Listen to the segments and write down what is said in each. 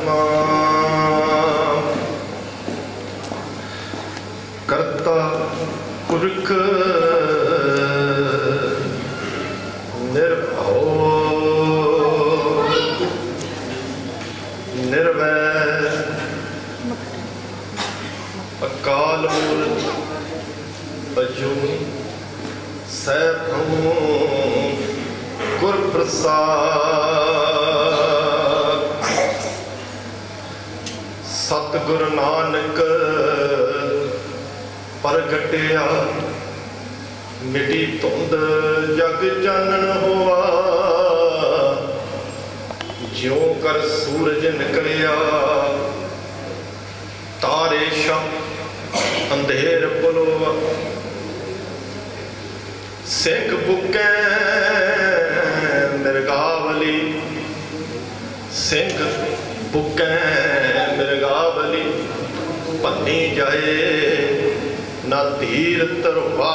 सतनाम करता पुरख निर्भव निर्वैर अकाल मूर्त अजूनी सैभू गुर प्रसाद। सतगुरु नानक प्रगटिया मिटी धुंध जग चानन होआ। ज्यों कर सूरज निकलिया तारे शम अंधेर पुलवा। सिंह बुकै मिर्गावली सिंह बुकै मिर्गावली। भन्नी जाए ना धीर धरवा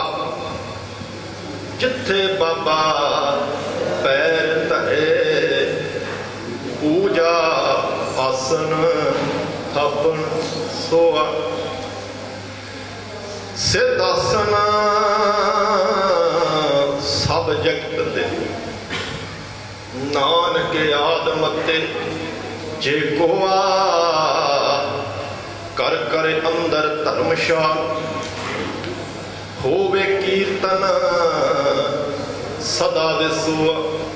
जिथे बाबा पैर धरे। पूजा आसन थापन सोआ सिद्धासन सब जगत दे। नानक आदमते जे कोआ कर करे अंदर धर्मशाल। होवे कीर्तन सदा विसुआ।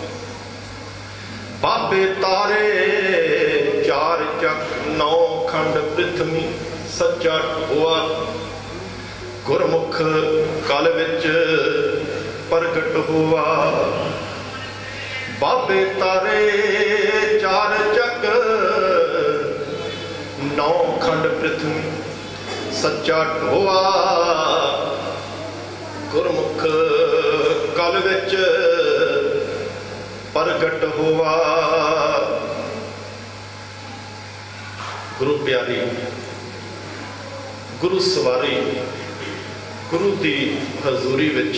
बाबे तारे चार चक नौ खंड पृथ्वी सच्चा हुआ। गुरमुख कल विच प्रगट हुआ। बाबे तारे चार चक नौ खंड पृथ्वी सच्चा हुआ। गुरमुख कल विच प्रगट हुआ। गुरु प्यारी गुरु सवारी गुरु की हजूरी विच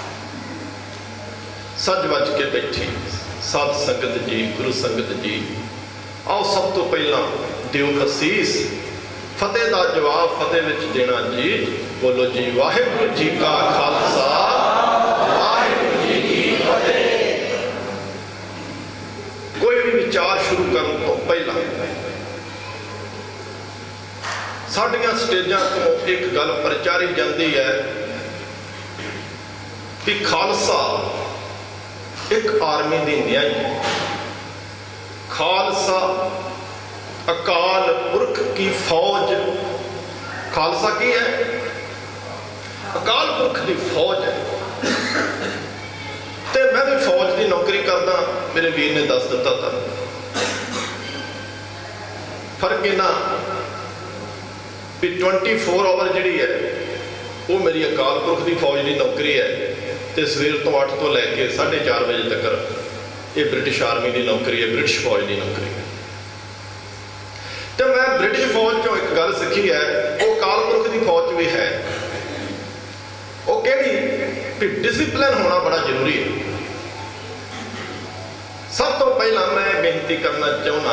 सज वज के बैठी साध संगत जी गुरु संगत जी। आओ सब तो पहला दिओ असीस फतेह का जवाब फतेह विच देना जी। बोलो जी वाहिगुरू जी का खालसा वाहिगुरू जी की फतेह। कोई भी विचार शुरू करने तो पहला साडियां स्टेजां तो एक गल प्रचारी जाती है कि खालसा एक आर्मी की न्याय है। खालसा अकाल पुरख की फौज। खालसा की है? अकाल पुरख की फौज है। ते मैं भी फौज की नौकरी करदा। मेरे वीर ने दस दिता था फर्क इना भी 24 आवर जी है वो मेरी अकाल पुरख की फौज की नौकरी है। तो सवेर तो 8 तो लैके 4:30 बजे तक ये ब्रिटिश आर्मी की नौकरी है, ब्रिटिश फौज की नौकरी है। तो मैं ब्रिटिश फौज चो एक गल सीखी है वो अकाल पुरख की फौज भी है। वो कहती भी डिसिप्लिन होना बड़ा जरूरी है। सब तो पहला मैं बेनती करना चाहना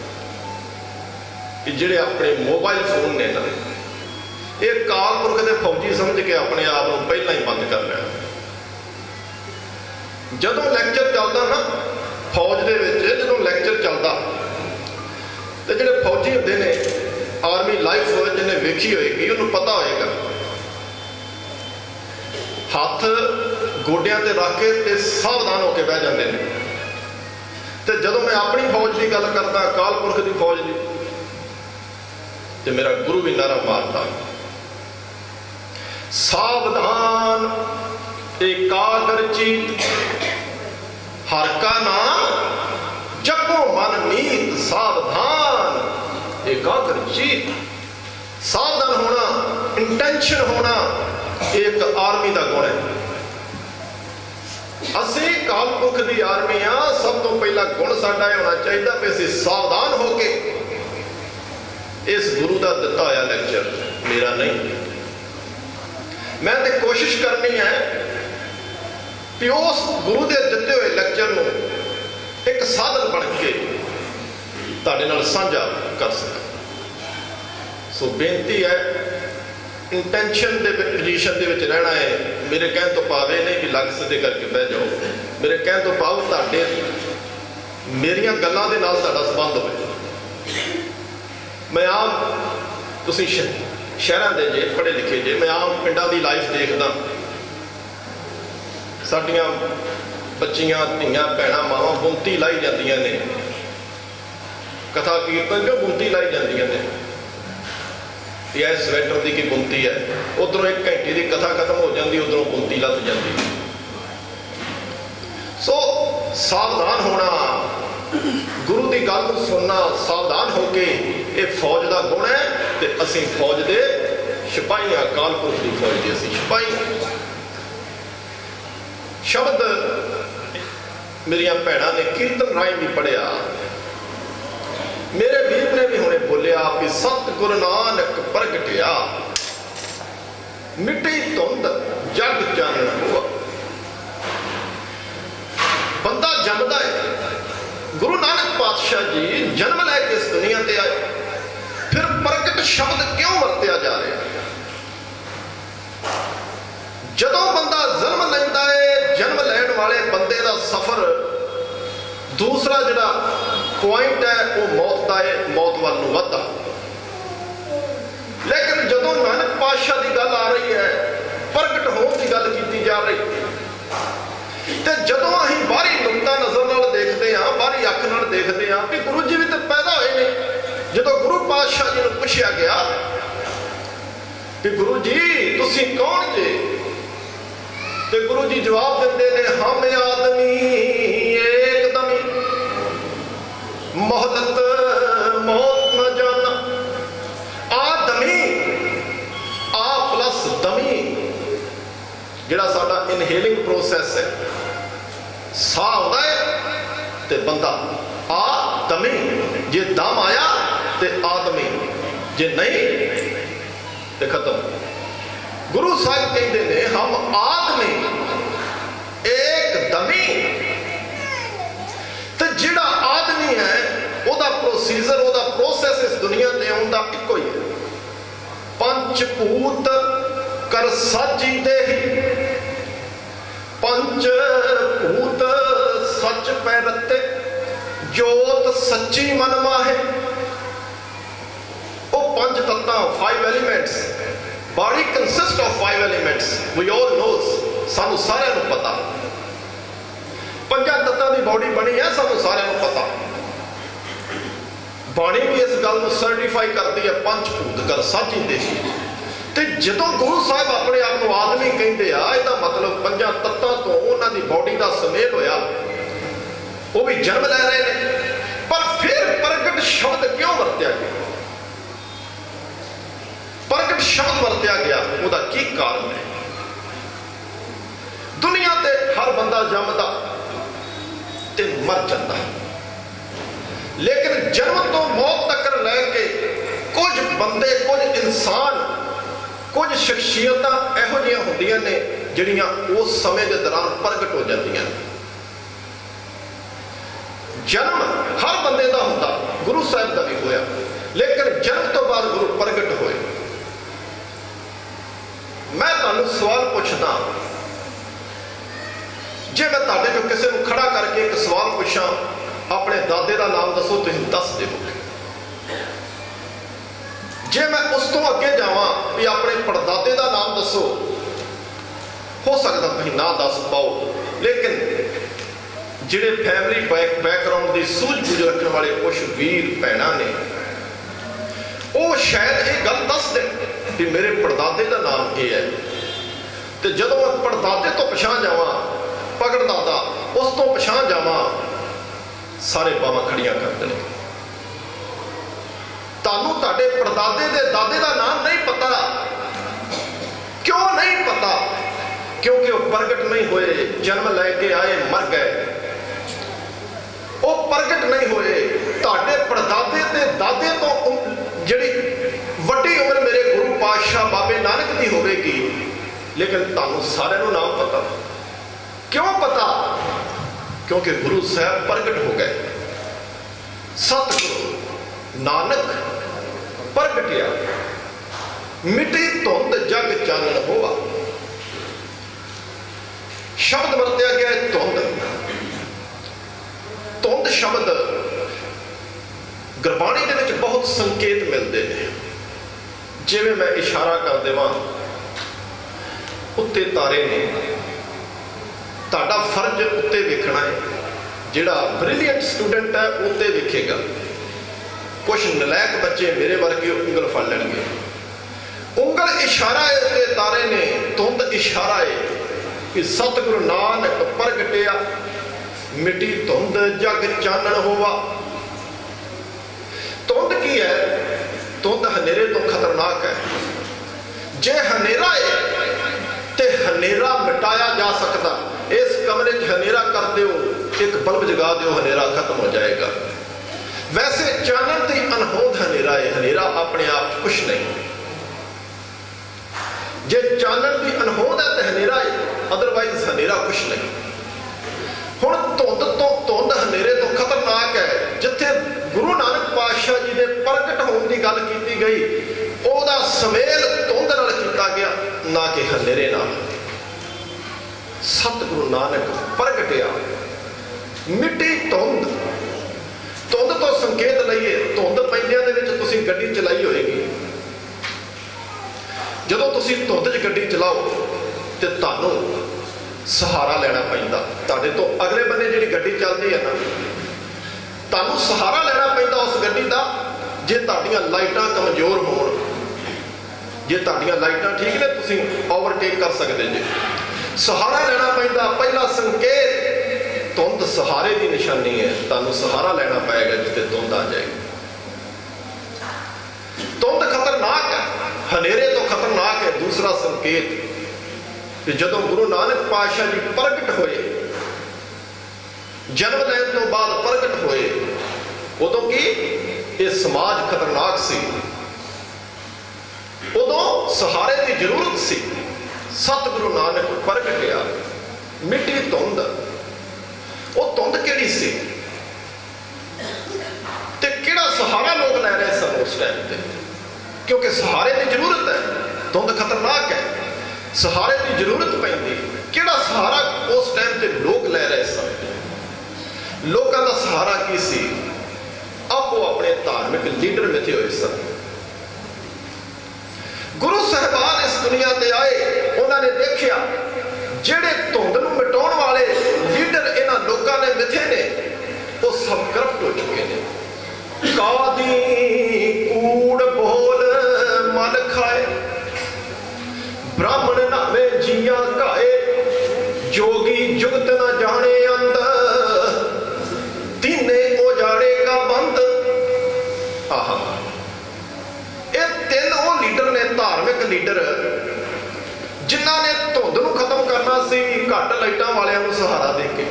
कि जिहड़े अपने मोबाइल फोन ने ना ये अकाल पुरख के फौजी समझ के अपने आप को पहला ही बंद कर लिया। जदों लैक्चर चलता ना फौज दे विच जदों लैक्चर चलता तो जिहड़े फौजी होंदे ने आर्मी लाइफ फौज जिन्हें वेखी होएगी उन्होंने पता होएगा हाथ गोडियां ते रख के ते सावधान होकर बह जाते हैं। तो जदों मैं अपनी फौज की गल करता अकाल पुरख की फौज की तो मेरा गुरु भी नारा मारता सावधान एकाग्र चित हर का नाम जपो मन मीत। सावधान एकाग्र चित सावधान होना इंटेंशन होना एक आर्मी का गुण है। असी काल पुरख की आर्मी हाँ सब तो पहला गुण साडा होना चाहिए भी असी सावधान होके इस गुरु का दिता होया लैक्चर मेरा नहीं। मैं तो कोशिश करनी है कि उस गुरु के दिते हुए लैक्चर में एक साधन बन के तुहाडे नाल साझा कर सकां। सो बेनती है, इंटेंशन के पोजीशन के रहना है। मेरे कहने तो पावे नहीं कि लग सीधे करके बह जाओ, मेरे कहने तो पाओ तुहाडे मेरिया गल्लां दे नाल तुहाडा संबंध होवे। मैं आम तुसीं शहरां दे जे पढ़े लिखे जे, मैं आम पिंडां दी लाइफ देखदा। साडियां बच्चियां धीआं भैणां मावां बुनती लाई जांदियां ने, कथा कीर्तन जो बुनती लाई जांदियां ने। यह स्वेटर की की बुनती है, उधरों 1 घंटे की कथा खत्म हो जाती, उधरों बुनती लग जाती। सो सावधान होना, गुरु की गल को सुनना, सावधान होके ये फौज का गुण है। तो असी फौज के सिपाही हाँ, अकाल पुरख की फौज के असी सिपाही। शब्द मेरिया भैणां ने कीर्तन राही भी पढ़िया, मेरे वीर ने भी हुणे बोलिया कि सतगुरु नानक प्रगटिया, मिटी धुंध जग चानण हुआ। बंदा जमदा है, गुरु नानक पातशाह जी जन्म लैके इस दुनिया ते आए, फिर प्रगट शब्द क्यों वरत्या जा रहा है? जदों बंदा जन्म लैंदा है, जन्म लैण वाले बंदे का सफर दूसरा जिहड़ा पॉइंट है वो मौत का है, मौत वाल नूं वधदा। लेकिन जदों नानक पातशाह की गल आ रही है, प्रगट होने की गल की जा रही, तो जदों असीं बाहरी नुकता नज़र नाल देखते हैं, बाहरी अख नाल देखते हैं कि गुरु जी भी तो पैदा होए ने। जदों गुरु पातशाह जी नूं पुछया गया कि गुरु जी तुसीं कौन जे, तो गुरु जी जवाब देते ने, हम आदमी एकदमी मोहलत मौत न जाना। आदमी, आ प्लस दमी, जिहड़ा साडा इनहेलिंग प्रोसैस है, साह आउंदा है ते बंदा आदमी, जे दम आया ते आदमी, जे नहीं ते खत्म। गुरु साहब कहते ने हम आदमी एक दमी। तो जिहड़ा आदमी है वह प्रोसीजर, वह प्रोसैस इस दुनिया से आने का इको ही है। पंचभूत कर साजींदे ही, पंचभूत सच पै रत्ते, जोत सच्ची मन माहे। वो 5 तत्तां, 5 elements. Body consist of 5 elements, we all knows, सानू सारिਆਂ ਨੂੰ पता। 5 तत्तां की बॉडी बनी है, सानू सारिਆਂ ਨੂੰ पता। बाणी भी इस गल को सर्टिफाई करती है, पंचभूत कर साजींदे। तो जदों गुरु साहब अपने आप को आदमी कहते हैं, इसका मतलब 5 तत्तां तो उन्होंने बॉडी का सुमेल होया, वो भी जन्म लै रहे हैं। पर फिर प्रगट शब्द क्यों वरत्या गया? प्रगट शब्द वरत्या गया, उसका की कारण है? दुनिया ते हर बंदा जमदा ते मर जाता, लेकिन जन्म तो मौत तक लैके कुछ बंदे, कुछ इंसान, कुछ शख्सियत इहो जिहियां हुंदियां ने जिहड़ियां उस समय के दौरान प्रगट हो जांदियां। जन्म हर बंदे का हुंदा, गुरु साहब का भी होया, लेकिन जन्म तो बाद गुरु प्रगट होए। मैं तुहानूं सवाल पुछदा, जे मैं तुहाडे चों किसी नूं खड़ा करके एक सवाल पुछां, अपने दादे का नाम दसो, तुसीं दस देवोगे। जे मैं उस तो अगे जावां भी अपने पड़दादे का नाम दसो, हो सकता तुसीं ना दस पाओ, लेकिन जिहड़े फैमिली बैकग्राउंड की सूझबूझ रखने वाले कुछ वीर भैणां ने, वो शायद ये गल दस दें कि मेरे पड़दादे का नाम ये है। तो जदों मैं पड़दादे तो पछाण जावां, पगड़दादा, उस तो पछाण जावां, सारे बावां खड़ियां कर देने। तुहानूं तुहाडे पड़दादे दे दादे का नाम नहीं पता। क्यों नहीं पता? क्योंकि वो प्रगट नहीं हुए, जन्म लैके आए मर गए, वो प्रगट नहीं हुए। तुहाडे पड़दादे ते दादे तो जिहड़ी वड्डी उम्र मेरे गुरु पातशाह बाबे नानक की होगी, लेकिन तुहानूं सारिਆਂ ਨੂੰ नाम पता। क्यों पता? क्योंकि गुरु साहब प्रगट हो गए। सतगुरु नानक प्रगटिया मिटी धुंध जग चानण होवा। शब्द वरत्या गया है धुंध। धुंध शब्द गुरबाणी दे विच बहुत संकेत मिलते हैं। जिवें मैं इशारा कर देवां उत्ते तारे ने, तुहाडा फर्ज उत्ते वेखना है। जिहड़ा ब्रिलियंट स्टूडेंट है उत्ते वेखेगा। कुछ नलैक बच्चे मेरे वर्गे उंगल फड़ लेंगे। उंगल इशारा है उत्ते तारे ने, धुंध इशारा है कि सतगुरु नानक प्रगटिया मिटी धुंध जग चानण होवा। धुंध की है? धुंध हनेरे तो खतरनाक है। जे हनेरा है ते हनेरा मिटाया जा सकता। इस कमरे च हनेरा कर दो, एक बल्ब जगा दो, हनेरा खत्म हो जाएगा। वैसे चानन ते अनहोद हनेरा है। हनेरा अपने आप कुछ नहीं। जे चानन की अनहोद है तो हनेरा है, अदरवाइज हनेरा कुछ नहीं। हुण धुंध तो धुंध हनेरे तो खतरनाक है। जिथे गुरु नानक पातशाह जी के प्रगट होने की गल की गई, ओहदा समेल धुंध नाल कीता गया, ना कि हनेरे नाल। सतगुरु नानक प्रगटिया मिटी धुंध। धुंध तो संकेत लईए, धुंध पैंदियां दे विच तुसीं गड्डी चलाई होएगी। जदों तुसीं धुंध च गड्डी चलाओ ते तुहानूं सहारा लेना पैंदा। तुहाडे तो अगले बन्ने जिहड़ी गड्डी चलदी है ना, तुहानूं सहारा लेना पैंदा उस गड्डी दा। जे तुहाडीआं लाइटां कमजोर होण, जे तुहाडीआं लाइटां ठीक ने, तुसीं ओवरटेक कर सकदे जे। सहारा लेना पैंदा। पहला संकेत धुंध सहारे की निशानी है। तुहानूं सहारा लेना पएगा जिथे धुंध आ जाएगी। धुंध खतरनाक है, हनेरे तो खतरनाक है। दूसरा संकेत कि जदों गुरु नानक पातशाह जी प्रगट होए, जन्म लैण तो बाद प्रगट होए, उदों की ये समाज खतरनाक सी। उदों सहारे की जरूरत सी। सतगुरु नानक प्रगटिया मिटी धुंध। वो धुंध किहड़ी सी ते किहड़ा सहारा लोग लै रहे सन उस टाइम ते? क्योंकि सहारे की जरूरत है। धुंध खतरनाक है, सहारे की जरूरत पैंदी। किहड़ा सहारा उस टाइम ते लोग लै रहे सन? लोगों का सहारा की सी? आपो अपने धार्मिक लीडर मिथे हुए सन। गुरु साहिबान इस दुनिया ते आए, उन्होंने देखिया जिहड़े धुंध नूं मिटाउण वाले लीडर इन्हां लोकां ने मिथे ने, वो सब करप्ट हो चुके हैं। कादी कूड़ बोल मन खाए, ब्राह्मण नामे जिया घाए, जोगी जुगत न जाने अंद, तीने उजाड़े का बंद। आहा, ये तीन वो लीडर ने, धार्मिक लीडर, जिन्हां ने धुंध नूं खत्म करना सी घट लाइटां वालियां नूं सहारा दे के।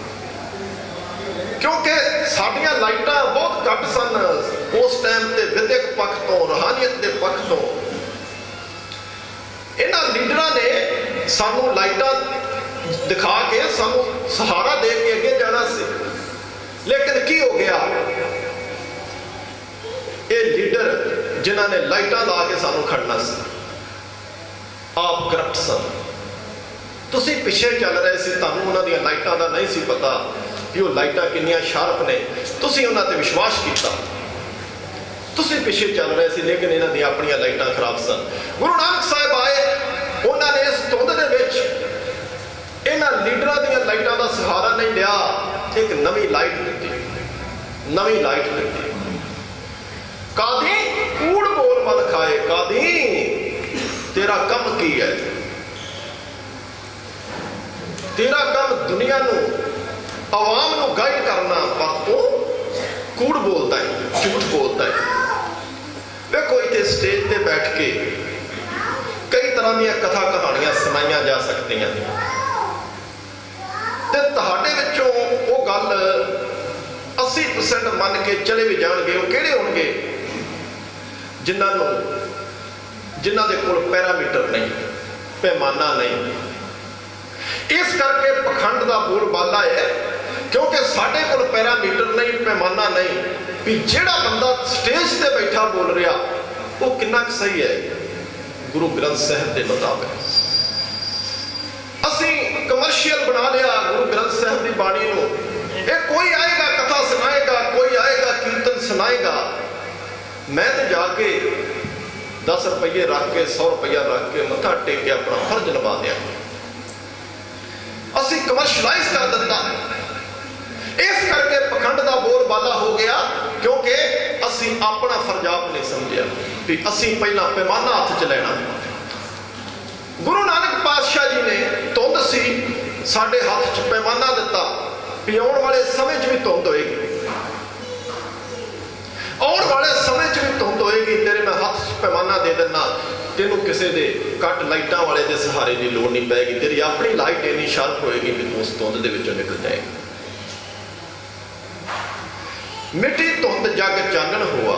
क्योंकि साडियां लाइटां बहुत घट सन उस टाइम ते, विद्यक पक्ष तो, रूहानियत के पक्ष तो। इन्हां लीडरां ने सानू लाइटां दिखा के सानू सहारा दे के अगे जाना सी। लेकिन की हो गया? ये लीडर जिन्हां ने लाइटां ला के सानू खड़ना सी, आप करप्ट सन। तुसीं पिछे चल रहे सी, तुहानूं उन्हां दीआं लाइटां दा नहीं सी पता कि वो लाइटां कितनियां शार्प ने। तुसीं उन्हां ते विश्वास किया, तुसीं पिछे चल रहे सी, लेकिन इन्हां दीआं अपणियां लाइटां खराब सन। गुरु नानक साहिब आए, उन्होंने इस धुंध दे विच इन्हां लीडरां दीआं लाइटां दा सहारा नहीं लिया, एक नवीं लाइट दित्ती, नवीं लाइट दित्ती। कादी कूड़ बोल मन खाए, कादी तेरा कम की है? तेरा कम दुनिया नू, आवाम नू गाइड करना, पर तू कूड़ बोलता है, झूठ बोलता है। देखो इतने स्टेज पे बैठ के कई तरह दी कथा कहानियां सुनाइया जा सकदियां, ते तुहाडे विचों वो गल 80% मन के चले भी जाणगे। वो किहड़े होणगे? जिन्हां दे कोल पैरामीटर नहीं, पैमाना नहीं। इस करके पखंड का बोलबाला है क्योंकि साढ़े कोल पैरामीटर नहीं, पैमाना नहीं भी जिहड़ा बंदा स्टेज से बैठा बोल रहा वो कितना सही है गुरु ग्रंथ साहिब के मुताबिक। असी कमर्शियल बना लिया गुरु ग्रंथ साहिब की बाणी को। कोई आएगा कथा सुनाएगा, कोई आएगा कीर्तन सुनाएगा, मैं तो जाके 10 रुपये रख के 100 रुपया रख के मत्था टेक के अपना फर्ज निभा दिया। असी कमर्शलाइज कर दिता, इस करके पखंड का बोलबाला हो गया क्योंकि असी अपना फर्ज आप नहीं समझिया भी असी पहला पैमाना हाथ च लेना। गुरु नानक पातशाह जी ने धुंध सी साडे हाथ च पैमाना दिता भी आने वाले समय च भी धुंध होएगी, आने वाले समय च भी धुंध होएगी, तेरे मैं हाथ च पैमाना दे देना, तेनों किसी के कट लाइटा वाले के सहारे की लोड़ नहीं पैगी, तेरी अपनी लाइट इन्नी शार्प होएगी भी तू उस धुंध के विचों निकल जाएगी। मिट्टी धुंध जग चानन हुआ।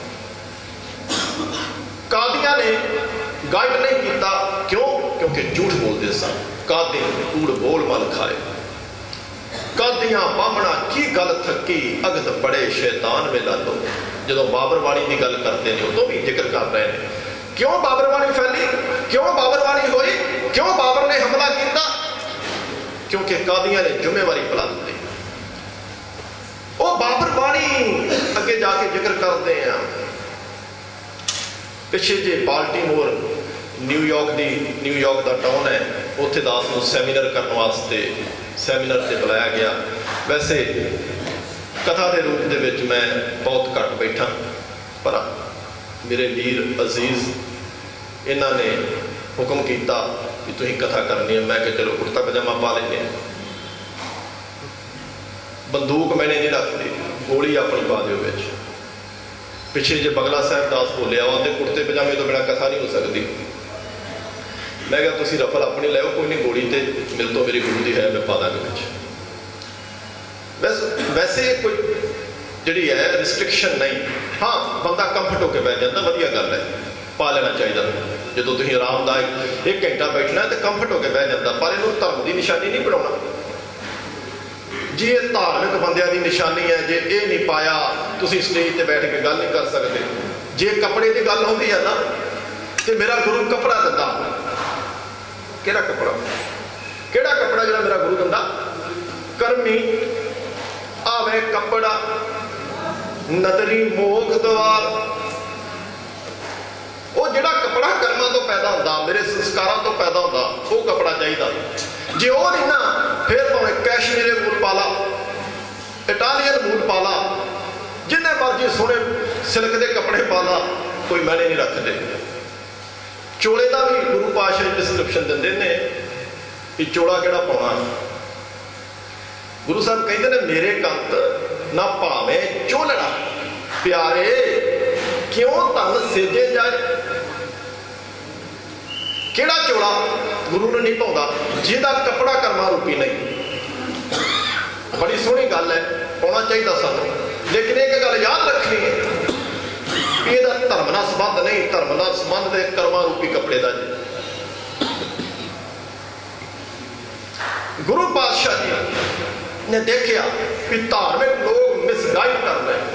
कादियां ने गाइड नहीं किया, क्यों? क्योंकि झूठ बोलते सन। कादी कूड़ बोल मल खाए, कादियां बामना की गल थकी अगत बड़े शैतान वेला लो। जो बाबरवाणी की गल करते हैं उदों भी जिक्र कर रहे हैं, क्यों बाबरवाणी फैली, क्यों बाबरवाणी हुई, क्यों बाबर ने हमला किया? क्योंकि कादियां ने जिम्मेवारी भुला दी। वो बाबरवाणी अगे जाके जिक्र करते हैं। पिछे जे बाल्टीमोर न्यूयॉर्क का टाउन है, उत्थे दास को सैमीनार करने वास्ते सैमीनार से बुलाया गया। वैसे कथा के रूप दे विच मैं बहुत घट बैठा, पर मेरे वीर अजीज इन्होंने हुक्म किया कि तुसीं कथा करनी है। मैं कि चलो कुर्ता पजामा पा लेंगे, बंदूक मैंने नहीं रखती, गोली अपनी पा दो बिच। पिछे जो बगला साहब दास बोलिया आते कुर्ते पजामे तो बिना कथा नहीं हो सकती। मैं क्या तुसीं रफल अपनी लो, कोई नहीं, गोली तो मेरे तो मेरी गुरु की है, मैं पा दांगा बिच। वैसे कोई जी है रिस्ट्रिक्शन नहीं। हाँ, बंदा कंफर्ट होकर बह जाता, वधिया गल है, पा लेना चाहिए। जो तुम आरामदायक 1 घंटा बैठना है तो कंफर्ट होकर बह जाता, पर इन्हों धर्म की निशानी नहीं बनाना जी। ये धार्मिक बंदियां की निशानी है, जे ये नहीं पाया तुसीं स्टेज पर बैठ के गल नहीं कर सकते। जे कपड़े की गल होती है ना, तो मेरा गुरु कपड़ा दिंदा, केड़ा कपड़ा, केड़ा कपड़ा जो मेरा गुरु दिंदा? करमी आवे कपड़ा नदरी मोख द्वार। वो जिहड़ा कपड़ा कर्मां तो पैदा होंदा, मेरे संस्कारां तो पैदा होंदा, वो कपड़ा चाहिए। जे वो नहीं ना, फिर भावें कैशमीरे मूल पाला, इटालियन मूल पाला, जिन्ने मर्जी सोने सिल्क के कपड़े पाला, कोई मैंने नहीं रखते। चोले का भी गुरु पातशाह डिस्क्रिप्शन देंदे ने कि चोला किहड़ा पाउणा। गुरु साहब कहते हैं मेरे कंत ना भावे चोलड़ा प्यारे क्यों धन सेजे जाए। केड़ा चोला गुरु ने नहीं पाउंदा जिहदा कपड़ा कर्मा रूपी नहीं। बड़ी सोहनी गल है, पाउणा चाहिए सानूं, लेकिन एक गल याद रखनी है, ਇਹਦਾ धर्म नाल संबंध नहीं, धर्म नाल संबंध है कर्मा रूपी कपड़े का। जी गुरु पातशाह जी ने देखा कि धार्मिक लोग मिसगाइड कर रहे हैं।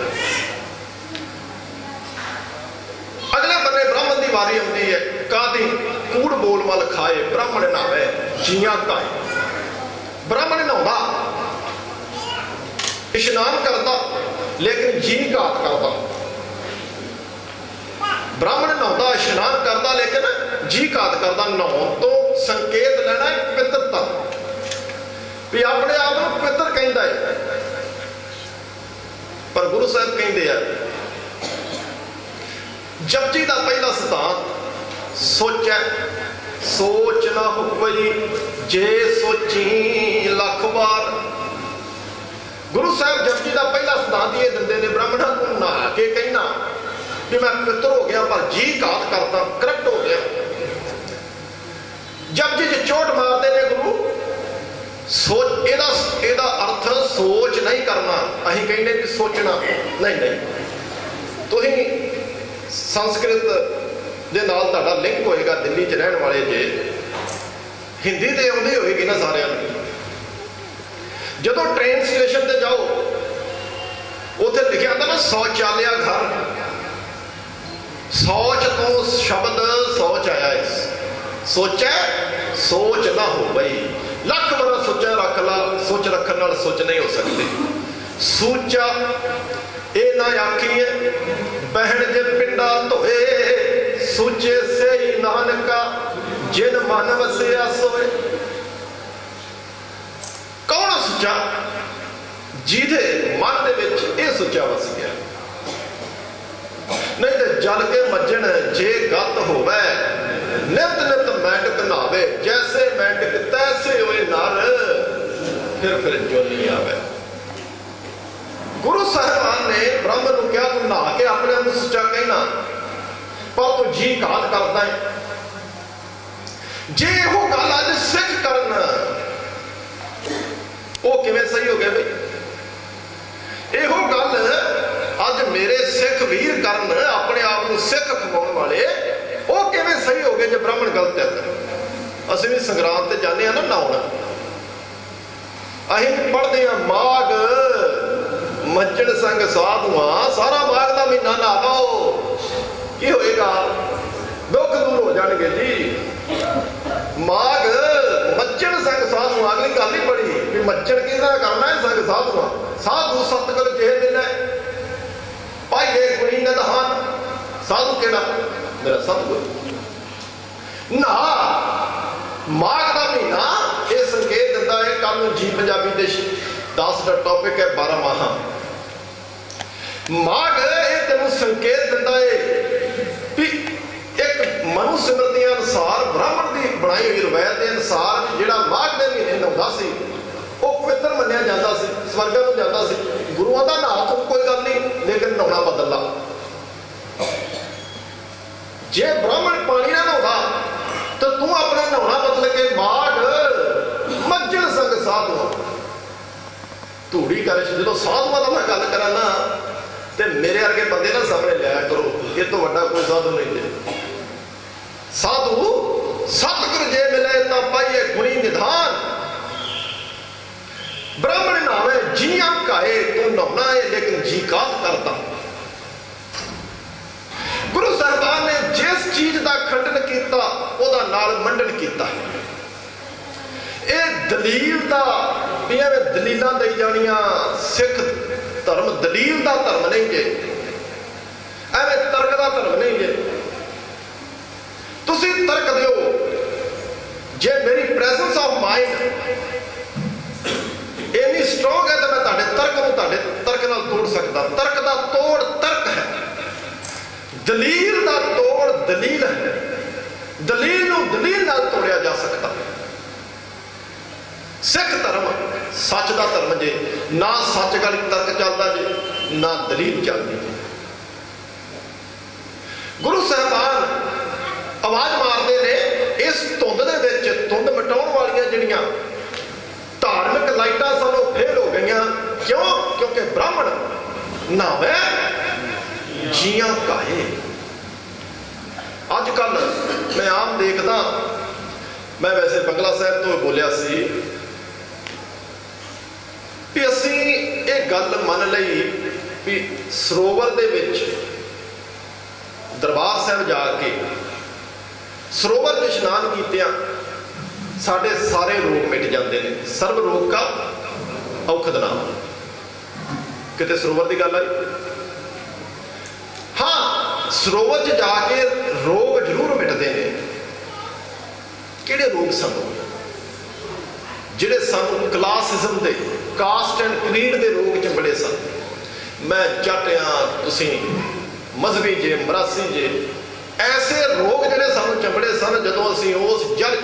अगले बन्ने ब्राह्मण की वारी आती है, कादी कूड़ बोल मल खाए ब्राह्मण नहावे जियां काए। ब्राह्मण नहाउंदा इशनान करता लेकिन जी घात करता। ब्राह्मण नहाउंदा इशनान करता लेकिन जी घात करता। नहाउण तो संकेत लेना है पवित्रता, भी अपने आप को पवित्र कहता है। पर गुरु साहब कहते हैं जपजी का पहला सिद्धांत सोचै सोच ना हुई जे सोची लख बार। गुरु साहब जपजी का पहला सिद्धांत ये दिंदे ने ब्राह्मणों को नहा के कहना कि मैं पवित्र हो गया, पर जी घात करता करप्ट हो गया। जपजी च चोट मारते ने गुरु सोच, एदा अर्थ सोच नहीं करना। अहीं कहने कि सोचना नहीं नहीं। तुसीं संस्कृत दे नाल तुहाडा लिंक होएगा, दिल्ली च रहने वाले जे हिंदी तो आउंदी होएगी ना सारिआं नूं। जदों ट्रेन स्टेशन ते जाओ उत्थे लिखिया होंदा ना शौचालय घर। सोच तो शब्द सोच आया है। सोचा सोच ना हो बई, लख बड़ा सोचा रख ला, सोच रखने नाल सोच नहीं हो सकती। सूचा ये ना आखिए बहन जे पिंडा धोए, सूचे से ही नानका जिन मन वसिया सोए। कौन सुचा? जिदे मन दे विच ये सुचा वस गया। नहीं तो जल के मज्जन जे गत होवे, नित नित मैंडक नहावे, जैसे मैंडक तैसे होए नर, फिर जोनी आवे। गुरु साहिबान ने ब्रह्म को कहा तू नहा के अपने आप सुचा कहना, पर तू जी घात करता है। जे वो गल अज सिख करना वो किवें सही हो गया भाई? यो गल अज मेरे सिख वीर करन अपने आप को सिख खवाउण वाले, वो किवें सही हो गए जो ब्राह्मण गलत है? असीं भी संग्राम ते जाने ना नहाउण, असीं पढ़दे हां माघ मज्जण संग साधुआं, सारा माघ का महीना नहा दो, की होएगा? दुख दूर हो जाएंगे जी। माघ मज्जण संग साधुआं, अगली गल नहीं पढ़ी भी मज्जण किहदा करना है संग साधुआं। साधु सतगुर जे मिले पाइए गुणी निधान, साधु केड़ा? मेरा सतगुर। नहा माघ का महीना ये संकेत दिता है। कल जी पंजाबी दे 10 का टॉपिक है 12 माह। माघ ये तेन संकेत दिता है भी एक मनु सिमरती अनुसार ब्राह्मण की बनाई हुई रवायत के अनुसार जिहड़ा माघ के महीने नहाउंदा सी वो पवित्र मन्निया जाता सी, स्वर्ग में जाता सी। गुरुआं दा नहा तो कोई गल नहीं, लेकिन नहाउणा बदला। जे ब्राह्मण पानी ना नहाउंदा तो तू अपना नहाउणा बदल के माघ मज्जण संग साधुआं धूड़ी कर। जो साधुआं दा मैं गल करा ना तो मेरे वर्गे बंदे ना सामने लिया करो, ये तो वड्डा कोई साधु नहीं है। साधु सतगुर जे मिले तो पाइए गुणी निधान। ब्राह्मण नहावे जियां काए, तू नहाउणा है लेकिन जी कात करता। गुरु साहिबान ने जिस चीज का खंडन किया ओदा नाल मंडन किया। यह दलील का दलील दी जानिया, सिख धर्म दलील का धर्म नहीं जे, एवं तर्क का धर्म नहीं जे। तुसी तर्क दियो, जे मेरी प्रेजेंस ऑफ माइंड इतनी स्ट्रोंग है तो मैं तर्क नाल तोड़ सकता। तर्क का तोड़ तर्क है, दलील का तोड़ दलील है। दलील नूं दलील नाल तोड़िया जा सकता। सिख धर्म सच का धर्म जे, ना सच गल तर्क चलता जे, ना दलील चलती जे। गुरु साहिबान आवाज मारते ने इस धुंध दे विच, धुंध मिटाउण वालियां जिहड़ियां धार्मिक लाइटां सानों फेल हो गई। क्यों? क्योंकि ब्राह्मण नहावे जियां काए। अजकल मैं आम देखदा, मैं वैसे बंगला साहिब तो बोलिया सी भी असीं ये गल मन लई भी सरोवर दे विच दरबार साहिब जाके सरोवर में इशनान कीतिया साढ़े सारे रोग मिट जाते हैं। सर्व रोग का औखद नाम। किते सरोवर की गल आई? हाँ, सरोवर च जाके रोग जरूर मिटते हैं। किहड़े रोग सन? जिहड़े सन क्लासिज्म के, कास्ट एंड क्रीड के रोग च बड़े सन। मैं जट हाँ, तुसीं मजहबी जे, मरासी जे, ऐसे रोग जिहड़े सानूं चंबड़े सन। जदों असीं उस जल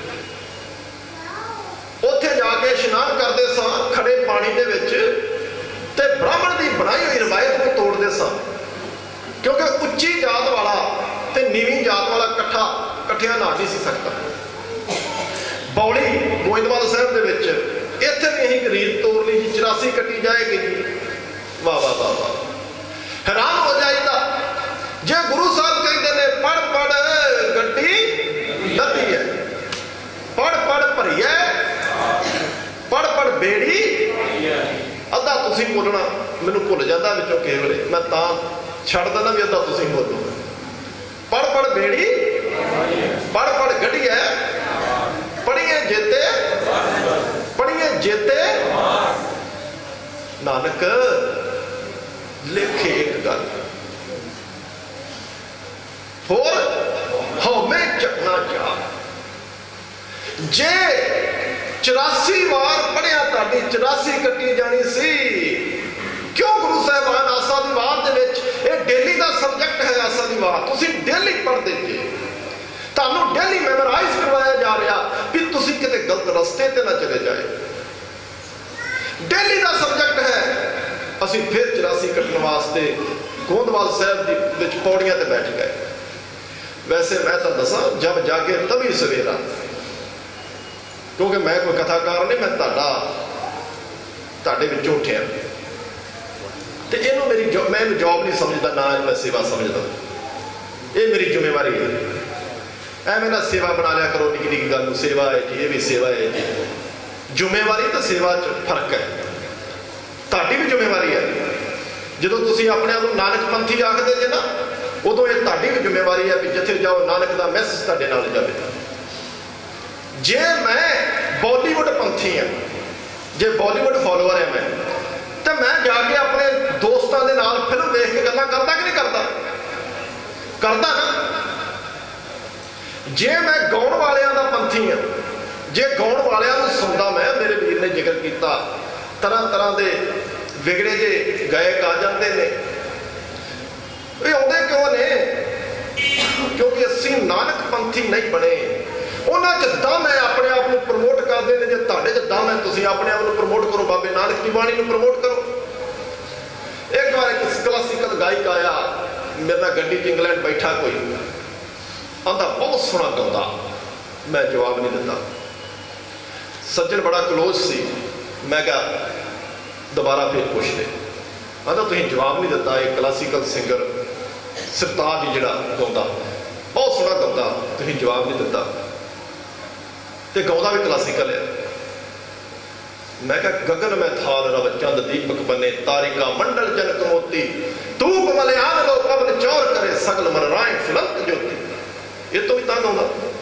उत्थे जाके इशनान करते सां खड़े पानी दे विच, ते ब्राह्मण की बनाई हुई रवायत को तोड़ते सां। क्योंकि उच्ची जात वाला ते नीवीं जात वाला कट्ठिया नहा नहीं सी सकता। बौली गोइंदवाल साहिब दे विच इत्थे भी असीं रीत तोड़ ली जी, 84 कट्टी जाएगी। वाह वाह वाह वाह, हैरान हो जाइदा। जे गुरु साहब कहते ने पढ़ पढ़ गड्डी लदी है, पढ़ पढ़ भरी है, पढ़ पढ़ बेड़ी तुसीं बोलना मैनूं भुल जाता विचों किसी वेले, मैं तां छड्ड दिंदा भी अद्धा तुसीं बोलो। पढ़ पढ़ बेड़ी पढ़ पढ़ गढ़िया पढ़िए जेते पढ़िए जेते नानक लिखे एक गल होर हौमे चकना चाह। जे 84 वार पढ़िया ताड़ी 84 कट्टी जानी सी। क्यों गुरु साहिबान आसा दी वार दे विच ये डेली का सबजैक्ट है। आसा दी वार तुसीं डेली पढ़ते जे, तुहानूं डेली मैमोराइज करवाया जा रहा कि तुसीं किते गलत रस्ते ते ना चले जाए। डेली का सबजैक्ट है। असीं फिर 84 कट्टण वास्ते गोंदवाल साहब दी विच पौड़ियां ते बैठ गए। वैसे मैं तो दसा जब जागे तभी सवेरा, क्योंकि मैं कोई कथाकार नहीं, मैं तुहाडे विचों उठिया ते इहनूं मेरी मैं जॉब नहीं समझदा, ना मैं सेवा समझदा। ये मेरी जिम्मेवारी है। एवें ना सेवा बना लिया करो निक्की निक्की गल, सेवा है जी, ये भी सेवा है जी। जिम्मेवारी तो सेवा च फर्क है। तुहाडी भी जिम्मेवारी है। जदों तुसीं अपने आप नूं नानक पंथी आखदे जे ना, उदों ये तुहाडी भी जिम्मेवारी है भी जिथे जाओ नानक का मैसेज तुहाडे नाल जावे। जे मैं बॉलीवुड पंथी हाँ, जे बॉलीवुड फॉलोअर है मैं, तो मैं जाके अपने दोस्तों के नाल फिल्म देख के गल्लां करदा कि नहीं करदा? करदा ना। जे मैं गाउण वालियां दा पंथी हाँ, जे गाउण वालियां नूं सुनदा मैं, मेरे वीर ने जिक्र किया तरह तरह के विगड़े जे गायक आ जाते हैं। ये आउंदे क्यों ने? क्योंकि असीं नानक पंथी नहीं बने। उन्हां च दम है अपने आप को प्रमोट करते हैं। जे तुहाडे च दम है तुसीं अपने आप को प्रमोट करो, बाबे नानक की बाणी को प्रमोट करो। एक बार एक क्लासिकल गायक आया मेरे नाल गड्डी च, इंग्लैंड बैठा कोई, आंदा बहुत सोहना गाउंदा। मैं जवाब नहीं दिता। सज्जन बड़ा क्लोज सी। मैं कहा दोबारा फिर पुछ ले। आंदा तुसीं जवाब नहीं दिता। एक क्लासिकल सिंगर सरताज जी जिहड़ा गाउंदा बहुत सोहना गाउंदा, तुसीं जवाब नहीं दिता ते गाउंदा भी क्लासिकल है। मैं कहा गगन में थाल रव चंद दीपक बने, तारिका मंडल जनक मोती, धूप मलयान लो पवन चौर करे, सगल मन राय फुलंत ज्योति। ये तो भी तां गाउंदा,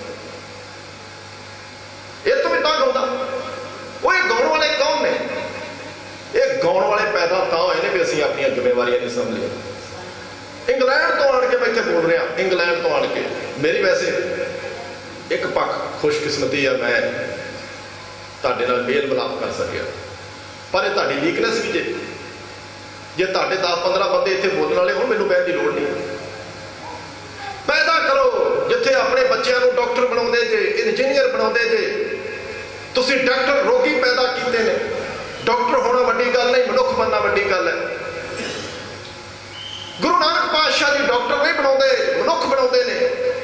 ये तो भी तां गाउंदा। वो ये गाउण वाले कौन ने? ये गाउण वाले पैदा तां होए ने भी असीं अपनी जिम्मेवारियां नहीं समझियां। इंग्लैंड तो आण के मैं इत्थे बोल रहा, इंग्लैंड तो आण के मेरी वैसे एक पक्ष खुशकिस्मती है, मैं तुहाडे नाल मेल मिलाप कर सकिया। पर यह तुहाडी वीकनेस भी जे तुहाडे 10-15 बंदे इत्थे बोलण वाले होण, मैनूं बहन की लोड़ नहीं। पैदा करो जिथे अपने बच्चों को डॉक्टर बनाउंदे जे, इंजीनियर बनाउंदे जे। तुसीं डॉक्टर रोगी पैदा कीते ने। डॉक्टर होना वड्डी गल नहीं, मनुख बनना वड्डी गल है। गुरु नानक पातशाह जी डॉक्टर नहीं बनाउंदे, मनुख बनाउंदे ने।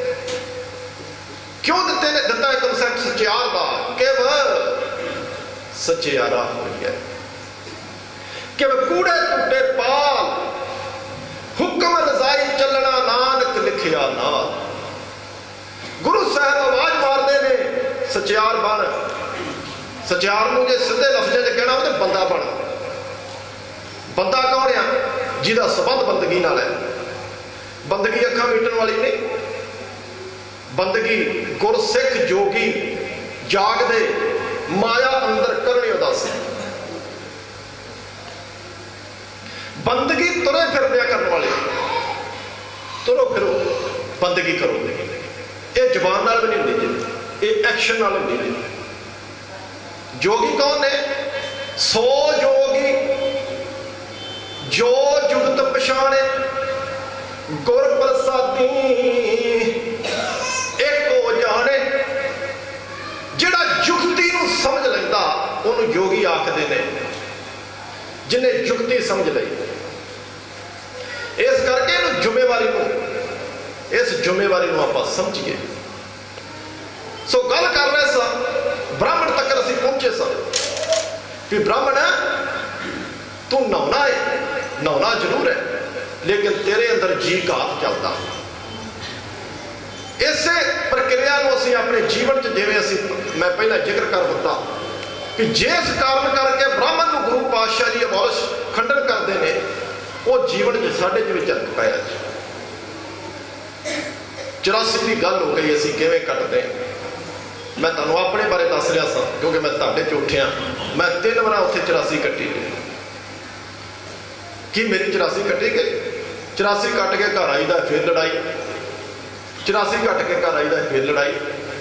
क्यों दिते ने? दिता है कंसैप्ट सचियार का कि सचियारा हो गया कि कूड़े टुटे पाल, हुक्म रजाई चलना नानक लिखिया नाल। गुरु साहब आवाज मारते ने सचियार बन। सचियार नूं जे सीधे लफ्ज़ां च कहना हो तो बंदा बन। बंदा कौन है? जिहदा संबंध बंदगी नाल है। बंदगी अखां मीटण वाली नहीं। बंदगी गुरसिख जोगी जागदे माया अंदर करनी उदासी। बंदगी तुरे फिरदे करने वाले। तुरो फिरो बंदगी करो। ये जबान नाल भी नहीं होंदी, ये एक्शन नाल होंदी जी। जोगी कौन है? सो जोगी जो जुगत पछाणे, गुर प्रसादी एक हो जाने। जिहड़ा जुगती नूं समझ लैंदा उहनूं योगी आखदे ने, जिन्हें जुगती समझ लई। इस करके इस जिम्मेवारी नूं आपां समझिए। सो गल कर रहे सा ब्राह्मण तक असीं पहुंचे सा कि ब्राह्मण तू नहाउणा है, नहाउणा जरूर है, लेकिन तेरे अंदर जी घात चलता। इस प्रक्रिया को असीं अपने जीवन च जिवें असीं मैं पहला जिक्र कर दिता कि जिस कारण करके ब्राह्मण को गुरु पातशाह जी अबॉलिश खंडन करते हैं वो जीवन च साढ़े च भी चरक पाया। 84 की गल हो गई, असीं किवें कटते हैं। मैं तुहानूं अपने बारे दस रहा सा क्योंकि मैं तुहाडे च उठिया। मैं 3 वार उत्थे 84 कट्टी कि मेरी 84 कट्टी गई। 84 कट के घर आईदा फिर लड़ाई, 84 कट के घर आईदा फिर लड़ाई।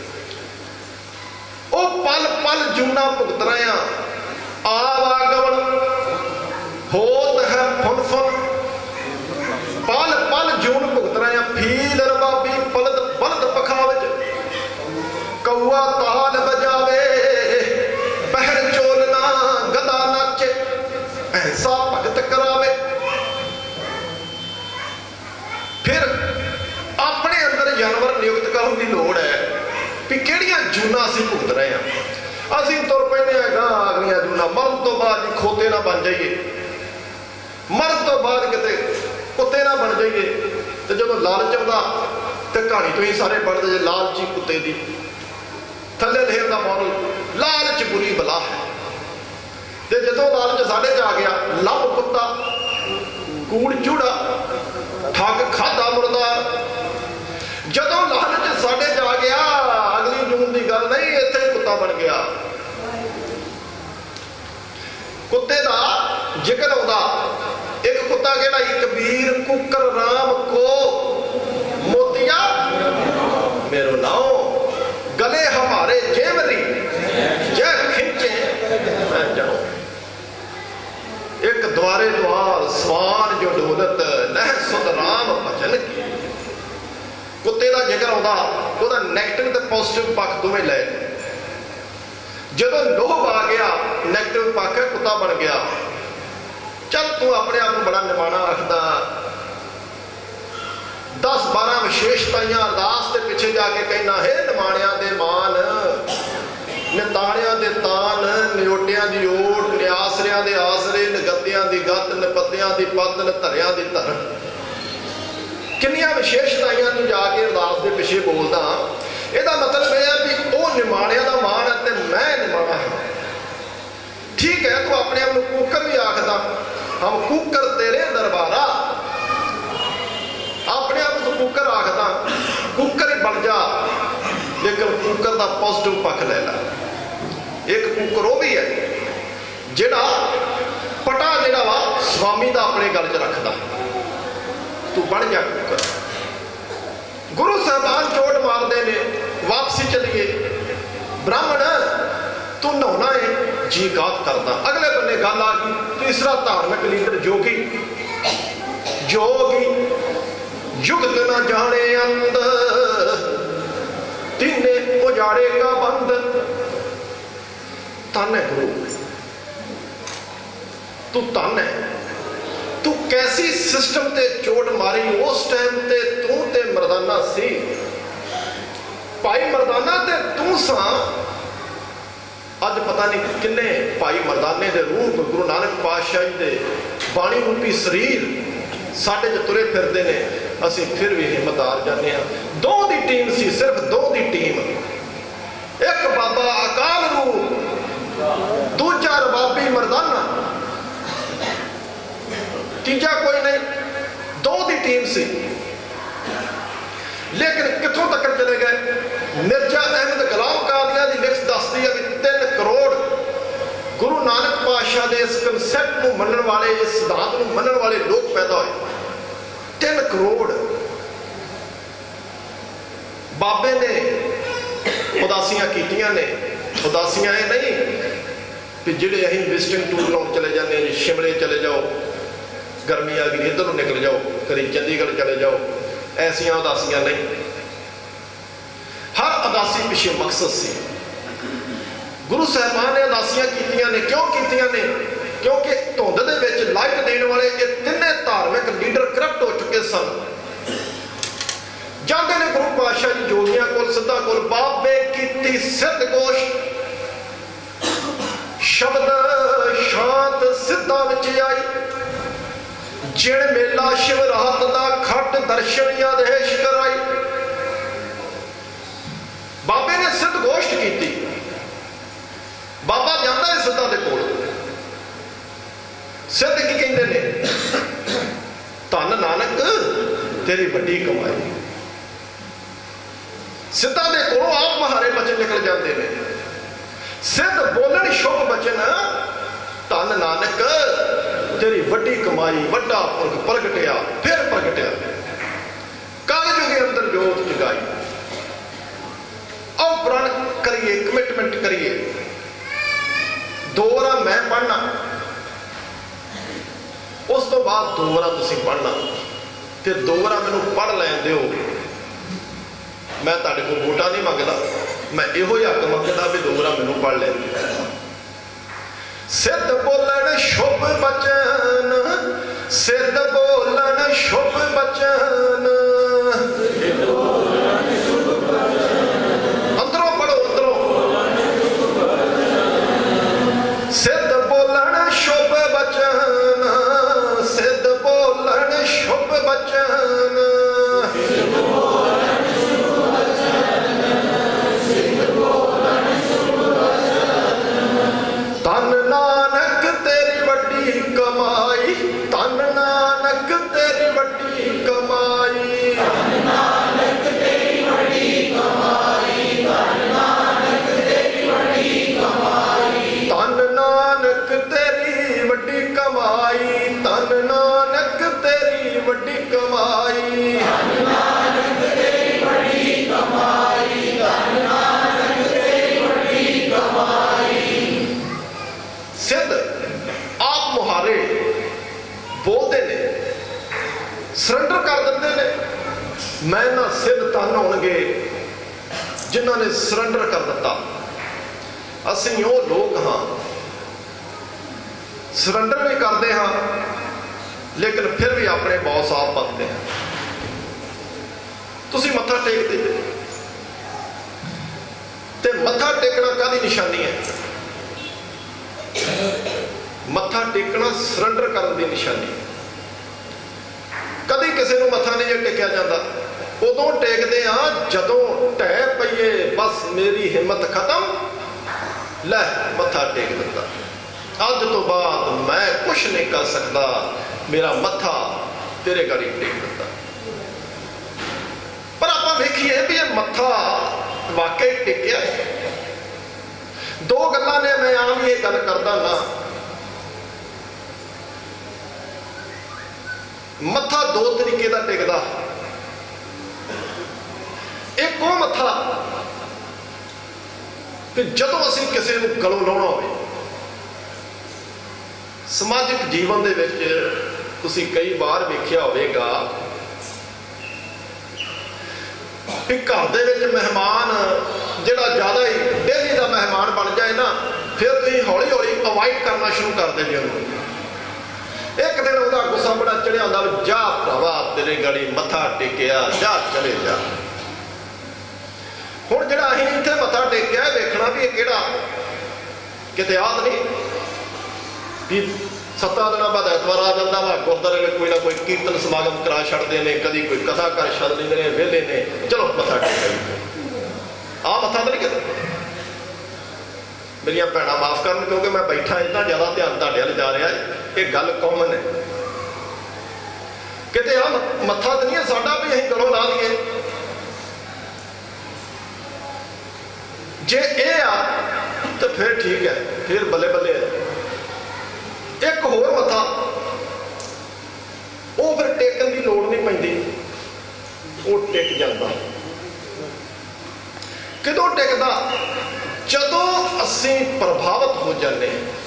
वो पल पल जूना भुगतना आवागमन होत है फुन फुन, पल पल जून भुगतना फील रबाबी पलद बलद पखावज, कौआ ताल बजावे पहर चोलना गदा नाचे ऐसा भगत करावे। फिर अपने अंदर जानवर नियुक्त करने की लोड़ है भी किहड़ियां जूना असीं भुगत रहे हैं। असीं तुर पैंदे अगलियां जूना, मरण तो बाद ही खोते ना बन जाइए, मरण तो बाद किते कुत्ते ना बन जाइए। तो जो लालच आउंदा ते कहानी तो ही सारे पढ़ते जे लालची कुत्ते दी थले लहर का मॉडल, लालच बुरी बला है। तो जो लालच साढ़े च आ गया, लभ कुत्ता कूड़ चूड़ा ठग खाधा मुर्दार। जदों लालच साढ़े च आ गया, अगली जून की गल नहीं, इत्थे ही कुत्ता बन गया। कुत्ते का जिक्र आउंदा, एक कुत्ता कहड़ा कबीर कुकर राम को मोतिया मेरो नाओ, गले हमारे जेवरी जय खिंचे मैं जाऊं। एक द्वारे द्वार स्वान जो डोलत नह सुध राम भजन की। कुत्ते का जिक्र आउंदा, ओहदा नैगेटिव ते पॉजिटिव पक्ष दोवें ले। जदों लोभ आ गया, नैगेटिव पक्ष है कुत्ता बन गया। चल तू अपने आप को बड़ा निमाणा आखदा, 10-12 विशेषताइयां अरदास के पिछे जाके कहना है निमाणियां दे मान, निताणियां दे तान, नियोटियां दी ओट, निआसरियां दे आसरे, निगत्तियां दी गत, निपत्तियां दी पत, निधरियां दी धर। किन्नियां विशेषताइयां तू जाके अरदास के पिछे बोलदा। ਇਹਦਾ मतलब यह है कि वह निमाणिया का मान है तो मैं निमाणा हाँ। ठीक है, तू अपने आप को कूकर भी आखदा, हम कूकर तेरे दरबारा। अपने आप को कूकर आखदा, कूकर ही बन जा, लेकिन कूकर का पॉजिटिव पक्ष ले ला। एक कूकर वो भी है जिहड़ा पटा जिहड़ा वा स्वामी का अपने गल च रखदा, तू बन जा कूकर। गुरु साहबान चोट मारते ने, वापसी चलिए, ब्राह्मण तू नहाना है जी गात करता। अगले बन्ने गल आ गई, तीसरा धार्मिक लीडर जोगी। जोगी जुगत न जाने अंत, तिन्ने उजाड़े का बंद। धन है गुरु, तू धन है। तू कैसी सिस्टम ते चोट मारी उस टाइम ते, तू ते मरदाना सी। भाई मरदाना ते तू सा। अज पता नहीं किन्ने भाई मरदाने दे रूप गुरु नानक पातशाह जी दे बाणी रूपी शरीर साडे च तुरे फिरदे ने। असीं फिर भी हिम्मत हार जाने। दो दी टीम सी, सिर्फ दो दी टीम। एक बाबा अकाल रूप, दूजा रबाबी मरदाना, तीजा कोई नहीं। दो दी टीम सी, लेकिन कितों तक चले गए। मिर्जा अहमद गुलाम कादियां की लिस्ट दसदी है कि 3 करोड़ गुरु नानक पातशाह के इस कंसैप्ट को मनण वाले, इस सिद्धांत को मनण वाले लोग पैदा हुए। 3 करोड़ बाबे ने उदासियां कीतियां ने। उदासियां ये नहीं कि जिहड़े असीं विजिटिंग टूर लाउण चले जाते हैं, शिमले चले जाओ, गर्मी आ गई इधर निकल जाओ, कभी चंडीगढ़ चले जाओ, ऐसिया उदासियां नहीं। हर उदासी पिछे मकसद सी। गुरु साहबान ने उदासियां कीतियां ने। क्यों कीतियां ने? क्योंकि धुंध दे विच लाइट देने वाले ये 3 धार्मिक लीडर करप्ट हो चुके सन। जाते ने गुरु पातशाह जी जोगियां कोल, सिद्धा कोल, बाबे कीती सिद्ध गोश, शब्द शांत सिद्धा विच आई। जिण मेला शिवरात दा खट दर्शन आदेश कराई। बाबे ने सिद्ध गोष्ठ की। बाबा आप जाता है सिद्धां दे कोल। सिद्ध की कहते ने, धन नानक तेरी वड्डी कमाई। सिद्धां दे कोलों आप महारे बचन निकल जाते हैं। सिद्ध बोलन शुभ बचन, धन नानक तेरी वड्डी कमाई। वड्डा पुरख प्रगटिया फिर प्रगटिया, कलयुग के अंदर जोत जगाई। आओ प्रण करिए, कमिटमेंट करिए। 2 वारा मैं पढ़ना, उस तो बाद 2 वारा तुसीं पढ़ना, फिर 2 वारा मैनू पढ़ लैन दिओ। मैं तुहाडे कोल वोटां नहीं मंगदा, मैं इहो ही हक मंगदा भी 2 वारा मैनू पढ़ लैन। सिद्ध बोलन शुभ बचन, सिद्ध बोलन शुभ बचन। अंदरों पढ़ो, अंदरों। सिद्ध बोलन शुभ बचन, सिद्ध बोलन शुभ बचन। धन नानक तेरी वड्डी कमाई, धन नानक तेरी वड्डी कमाई। धन नानक तेरी वड्डी कमाई, धन नानक तेरी वड्डी कमाई। धन नानक तेरी वड्डी कमाई, धन नानक तेरी वड्डी कमाई। धन नानक तेरी वड्डी कमाई, धन नानक तेरी वड्डी कमाई। सिद्ध आप मुहारे बोलते ने, सरेंडर कर देते ने। मैं ना सिद्ध धन होणगे जिन्हों ने सरेंडर कर दिता। असीं वो लोग हाँ, सरेंडर भी करते हाँ, लेकिन फिर भी अपने बॉस आप बनते हैं। तुसीं मत्था टेकते ते मत्था टेकना काहदी निशानी है? मत्था टेकना सरेंडर करने की निशानी। कभी किसी को मत्था नहीं टेकिया जाता, उदों टेकते हाँ जदों ढह पईए बस मेरी हिम्मत खत्म, लै मत्था टेक दिता। अज तो बाद मैं कुछ नहीं कर सकता, मेरा मत्था तेरे गाड़ी टेक दिता। पर आप वेखिए भी यह मत्था वाकई टेकिया। 2 गल्लां ने, मैं आम ये गल करदा ना, मत्था 2 तरीके का टिकदा। एक वो मत्था कि जदों असीं किसी नूं गलों लाउणा होवे। समाजिक जीवन दे विच तुसीं कई बार वेखिया होवेगा कि घर दे विच मेहमान जिहड़ा ज़्यादा ही डेली का मेहमान बन जाए ना, फिर तुसीं हौली हौली अवॉइड करना शुरू कर देंगे उन्होंने। एक दिन उसका गुस्सा बड़ा चढ़िया होंदा, जा भरावा तेरे गड़ी मत्था टेकिया, जा चले जा। हुण जिहड़ा असीं इत्थे मत्था टेकिया, वेखना भी ये किहड़ा किते याद नहीं भी 7 दिन बाद एतवार आ जाता वा, गुरुद्वारे में कोई ना कोई कीर्तन समागम करा छड़ते हैं, कभी कोई कथा कर छड़ लेंगे, वेले ने चलो मत्था टेकिया। आ मत्था तो नहीं कहते। मेरिया भैणां माफ करन, क्योंकि मैं बैठा इतना ज़्यादा ध्यान तुहाडे वल जा रहा है। ये गल कॉमन है, किते आ मत्था तो नहीं है साडा भी असीं गलों ला लईए। जे ये आ तो फिर ठीक है, फिर बल्ले बल्ले है। एक होर मत्था वो फिर टेकन की लोड़ नहीं पैंदी, वो टिक जाता। किदों टिकदा? जदों असीं प्रभावित हो जाने।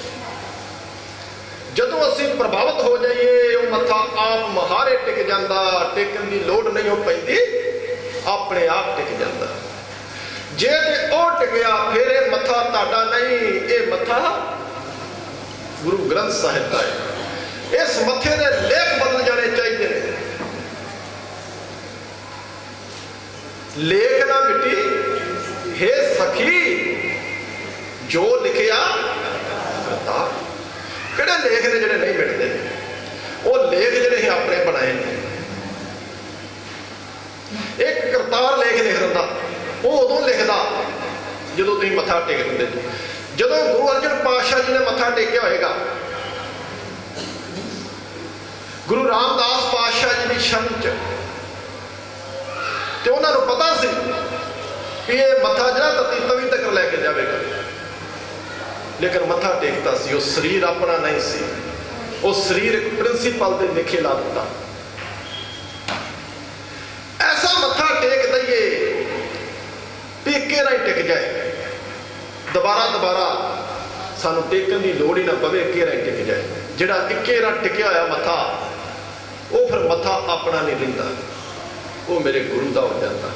जदों असीं प्रभावित हो जाइए, वो मत्था आप महारे टिक जाता, टेकन की लोड़ नहीं हो पैंदी, अपने आप टिक जाता। जे ते ओ टिकिया फिर ये मत्था तुहाडा नहीं, ये मत्था गुरु ग्रंथ साहिब का है। इस मत्थे दे लेख बदल जाने चाहिए। लेख ना मिटी, हे सखी जो लिखिया करता। किहड़े लेख ने जिहड़े नहीं मिटते? वो लेख जिहड़े अपने बनाए ने। एक करतार लेख लिख दिंदा, वो उदों लिखदा जदों तुसीं मत्था टेक दिंदे। ਜਦੋਂ ਗੁਰੂ ਅਰਜਨ ਪਾਤਸ਼ਾਹ ਜੀ ਨੇ ਮੱਥਾ ਟੇਕਿਆ ਹੋਏਗਾ, ਗੁਰੂ ਰਾਮਦਾਸ ਪਾਤਸ਼ਾਹ ਜੀ ਦੀ ਸ਼ਰਨ ਚ, ਤੇ ਉਹਨਾਂ ਨੂੰ ਪਤਾ ਸੀ ਕਿ ਇਹ ਮੱਥਾ ਜਿਹੜਾ ਧਰਤੀ ਤਵੀ ਤੱਕ ਲੈ ਕੇ ਜਾਵੇਗਾ, ਲੇਕਿਨ ਮੱਥਾ ਟੇਕਦਾ ਸੀ। ਉਹ ਸਰੀਰ ਆਪਣਾ ਨਹੀਂ ਸੀ, ਉਹ ਸਰੀਰ ਇੱਕ ਪ੍ਰਿੰਸੀਪਲ ਦੇ ਲਿਖੇ ਲਾ ਦਿੱਤਾ। ਐਸਾ ਮੱਥਾ ਟੇਕ ਦਈਏ ਵੀ ਇੱਕੇ ਨਾਲ ਟਿਕ ਜਾਏ, ਦੁਬਾਰਾ ਸਾਨੂੰ ਟੇਕਣ ਦੀ ਲੋੜ ਹੀ ਨਾ ਪਵੇ, ਇੱਕੇ ਨਾਲ ਟਿਕ ਜਾਏ। ਜਿਹੜਾ ਇੱਕੇ ਨਾਲ ਟਿਕਿਆ ਹੋਇਆ ਮੱਥਾ, ਉਹ ਫਿਰ ਮੱਥਾ ਆਪਣਾ ਨਹੀਂ ਰਹਿੰਦਾ, ਉਹ ਮੇਰੇ ਗੁਰੂ ਦਾ ਹੋ ਜਾਂਦਾ।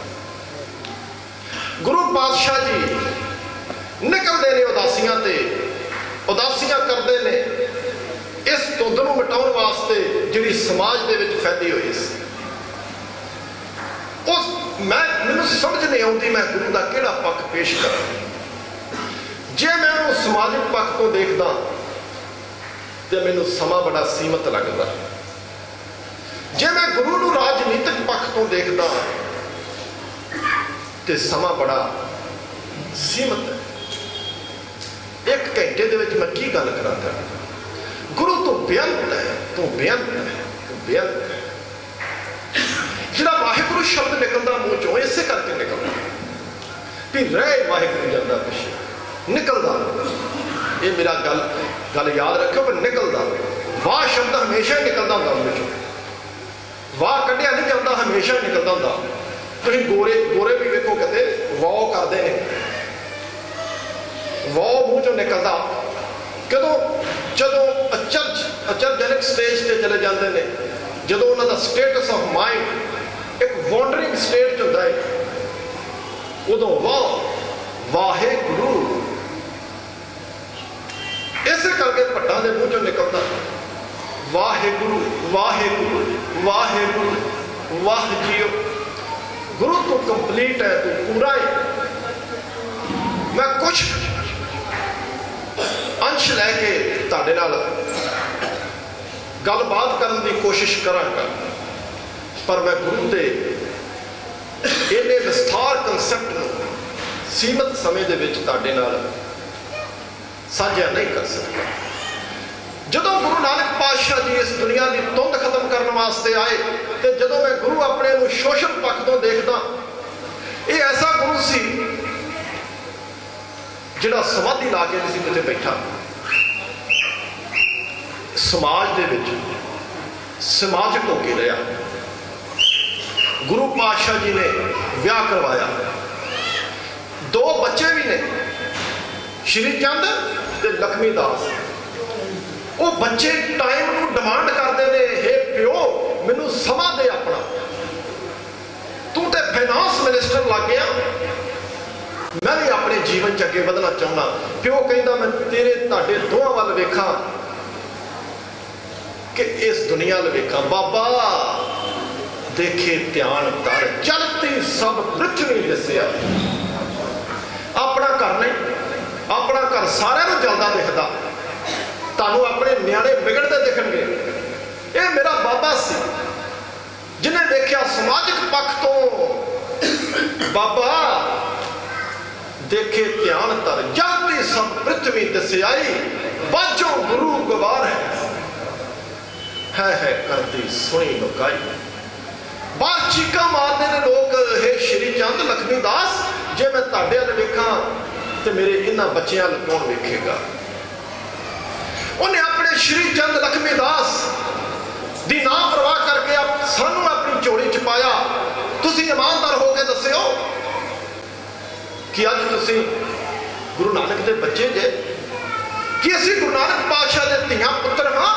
ਗੁਰੂ ਪਾਤਸ਼ਾਹ ਜੀ ਨਿਕਲਦੇ ਨੇ ਉਦਾਸੀਆਂ ਤੇ, ਉਦਾਸੀਆਂ ਕਰਦੇ ਨੇ ਇਸ ਧੁੰਦ ਨੂੰ ਮਿਟਾਉਣ ਵਾਸਤੇ ਜਿਹੜੀ ਸਮਾਜ ਦੇ ਵਿੱਚ ਫੈਲੀ ਹੋਈ ਸੀ। ਮੈਨੂੰ ਸਮਝ ਨਹੀਂ ਆਉਂਦੀ ਮੈਂ ਗੁਰੂ ਦਾ ਕਿਹੜਾ ਪੱਖ ਪੇਸ਼ ਕਰਾਂ। ਜੇ ਮੈਂ ਉਹਨੂੰ ਸਮਾਜਿਕ ਪੱਖ ਤੋਂ ਦੇਖਦਾ ਤੇ ਮੈਨੂੰ ਸਮਾਂ ਬੜਾ ਸੀਮਤ ਲੱਗਦਾ, ਜੇ ਮੈਂ ਗੁਰੂ ਨੂੰ ਰਾਜਨੀਤਿਕ ਪੱਖ ਤੋਂ ਦੇਖਦਾ ਤੇ ਸਮਾਂ ਬੜਾ ਸੀਮਤ ਹੈ। 1 ਘੰਟੇ ਦੇ ਵਿੱਚ ਮੈਂ ਕੀ ਗੱਲ ਕਰਾਂਗਾ? ਗੁਰੂ ਤੋਂ ਬੇਅੰਤ ਹੈ, ਤੂੰ ਬੇਅੰਤ ਹੈ, ਤੂੰ ਬੇਅੰਤ ਹੈ। ਜਿਹੜਾ ਵਾਹਿਗੁਰੂ ਸ਼ਬਦ ਨਿਕਲਦਾ ਮੂੰਹ ਚੋਂ, ਇਸੇ ਕਰਕੇ ਨਿਕਲਦਾ ਵੀ ਰਹਿ ਵਾਹਿਗੁਰੂ ਜਾਂਦਾ ਪਿੱਛੇ ਨਿਕਲਦਾ। ਇਹ ਮੇਰਾ ਗੱਲ ਯਾਦ ਰੱਖਿਓ, ਪਰ ਨਿਕਲਦਾ। ਵਾਹ ਸ਼ਬਦ ਹਮੇਸ਼ਾ ਨਿਕਲਦਾ ਹੁੰਦਾ ਮੂੰਹ ਚੋਂ, ਵਾਹ ਕੱਢਿਆ ਨਹੀਂ ਜਾਂਦਾ, ਹਮੇਸ਼ਾ ਨਿਕਲਦਾ ਹੁੰਦਾ। ਤੁਸੀਂ ਗੋਰੇ ਵੀ ਵੇਖੋ ਕਿਤੇ ਵਾਹ ਕਰਦੇ ਨੇ, ਵਾਹ ਮੂੰਹ ਚੋਂ ਨਿਕਲਦਾ। ਜਦੋਂ ਅਚਰਜਨਕ ਸਟੇਜ ਤੇ ਚਲੇ ਜਾਂਦੇ ਨੇ, ਜਦੋਂ ਉਹਨਾਂ ਦਾ ਸਟੇਟਸ ਆਫ ਮਾਈਂਡ ਇੱਕ ਵਾਂਡਰਿੰਗ ਸਟੇਟ 'ਚ ਹੁੰਦਾ ਹੈ, ਉਦੋਂ ਵਾਹਿਗੁਰੂ। ਇਸੇ ਕਰਕੇ ਭੱਟਾਂ ਦੇ ਮੂੰਹ ਚੋਂ ਨਿਕਲਦਾ ਵਾਹਿਗੁਰੂ ਵਾਹਿਗੁਰੂ ਵਾਹਿਗੁਰੂ, ਵਾਹ ਜੀਓ। ਗੁਰੂ ਤੂੰ ਕੰਪਲੀਟ ਹੈ, ਤੂੰ ਪੂਰਾ ਹੈ। ਮੈਂ ਕੁਛ ਅੰਸ਼ ਲੈ ਕੇ ਤੁਹਾਡੇ ਨਾਲ ਗੱਲਬਾਤ ਕਰਨ ਦੀ ਕੋਸ਼ਿਸ਼ ਕਰਾਂਗਾ, ਪਰ ਮੈਂ ਗੁਰੂ ਦੇ ਇਹਨੇ ਵਿਸਥਾਰ ਕਨਸੈਪਟ ਨੂੰ ਸੀਮਤ ਸਮੇਂ ਦੇ ਵਿੱਚ ਤੁਹਾਡੇ ਨਾਲ ਸਾਂਝਾ ਨਹੀਂ ਕਰ ਸਕਦਾ। ਜਦੋਂ ਗੁਰੂ ਨਾਨਕ ਪਾਤਸ਼ਾਹ ਜੀ ਇਸ ਦੁਨੀਆ ਦੀ ਧੁੰਦ ਖਤਮ ਕਰਨ ਵਾਸਤੇ ਆਏ, ਤੇ ਜਦੋਂ ਮੈਂ ਗੁਰੂ ਆਪਣੇ ਨੂੰ ਸ਼ੋਸ਼ਣ ਪੱਖ ਤੋਂ ਦੇਖਦਾ, ਇਹ ਐਸਾ ਗੁਰੂ ਸੀ ਜਿਹੜਾ ਸਮਾਧੀ ਲਾ ਕੇ ਨਹੀਂ ਸੀ ਕਿਤੇ ਬੈਠਾ। ਸਮਾਜ ਦੇ ਵਿੱਚ ਸਮਾਜਿਕ ਹੋ ਕੇ ਰਿਹਾ। ਗੁਰੂ ਪਾਤਸ਼ਾਹ ਜੀ ਨੇ ਵਿਆਹ ਕਰਵਾਇਆ, 2 ਬੱਚੇ ਵੀ ਨੇ, ਸ਼੍ਰੀ ਚੰਦ ਤੇ ਲਖਮੀ ਦਾਸ। ਉਹ ਬੱਚੇ ਟਾਈਮ ਨੂੰ ਡਿਮਾਂਡ ਕਰਦੇ ਨੇ, ਹੇ ਪਿਓ ਮੈਨੂੰ ਸਮਾਂ ਦੇ ਆਪਣਾ, ਤੂੰ ਤੇ ਫਾਈਨਾਂਸ ਮਿਨਿਸਟਰ ਲੱਗ ਗਿਆ, ਮੈਂ ਵੀ ਆਪਣੇ ਜੀਵਨ 'ਚ ਅੱਗੇ ਵਧਣਾ ਚਾਹੁੰਦਾ। ਪਿਓ ਕਹਿੰਦਾ ਮੈਂ ਤੁਹਾਡੇ ਦੋਹਾਂ ਵੱਲ ਵੇਖਾਂ ਕਿ ਇਸ ਦੁਨੀਆ ਵੱਲ ਵੇਖਾਂ। ਬਾਬਾ ਦੇਖੇ ਧਿਆਨ ਧਰ ਚਲਤੀ ਸਭ ਪ੍ਰਿਥਵੀ ਦਿਸਿਆ। ਆਪਣਾ ਘਰ ਨਹੀਂ, ਆਪਣਾ ਘਰ ਸਾਰਿਆਂ ਨੂੰ ਜਲਦਾ ਦਿਖਦਾ, ਤੁਹਾਨੂੰ ਆਪਣੇ ਨਿਆਣੇ ਵਿਗੜਦੇ ਦਿਖਣਗੇ। ਇਹ ਮੇਰਾ ਬਾਬਾ ਸੀ ਜਿਹਨੇ ਵੇਖਿਆ ਸਮਾਜਿਕ ਪੱਖ ਤੋਂ। ਬਾਬਾ ਦੇਖੇ ਧਿਆਨ ਧਰ ਜਲਦੀ ਸਭ ਪ੍ਰਿਥਵੀ ਦਿਸਿਆਈ, ਬਾਝੋਂ ਗੁਰੂ ਗਵਾਰ ਹੈ ਕਰਦੀ ਸੁਣੀ ਲੁਕਾਈ। ਬਾਹਰ ਚੀਕਾਂ ਮਾਰਦੇ ਨੇ ਲੋਕ, ਹੇ ਸ਼੍ਰੀ ਚੰਦ ਲਖਮੀ ਦਾਸ, ਜੇ ਮੈਂ ਤੁਹਾਡੇ ਵੱਲ ਵੇਖਾਂ ਤੇ ਮੇਰੇ ਇਹਨਾਂ ਬੱਚਿਆਂ ਵੱਲ ਕੌਣ ਵੇਖੇਗਾ? ਉਹਨੇ ਆਪਣੇ ਸ਼੍ਰੀ ਚੰਦ ਲਖਮੀ ਦਾਸ ਦੀ ਨਾ ਪਰਵਾਹ ਕਰਕੇ ਸਾਨੂੰ ਆਪਣੀ ਝੋਲੀ 'ਚ ਪਾਇਆ। ਤੁਸੀਂ ਇਮਾਨਦਾਰ ਹੋ ਕੇ ਦੱਸਿਓ ਕਿ ਅੱਜ ਤੁਸੀਂ ਗੁਰੂ ਨਾਨਕ ਦੇ ਬੱਚੇ ਜੇ, ਕਿ ਅਸੀਂ ਗੁਰੂ ਨਾਨਕ ਪਾਤਸ਼ਾਹ ਦੇ ਧੀਆਂ ਪੁੱਤਰ ਹਾਂ।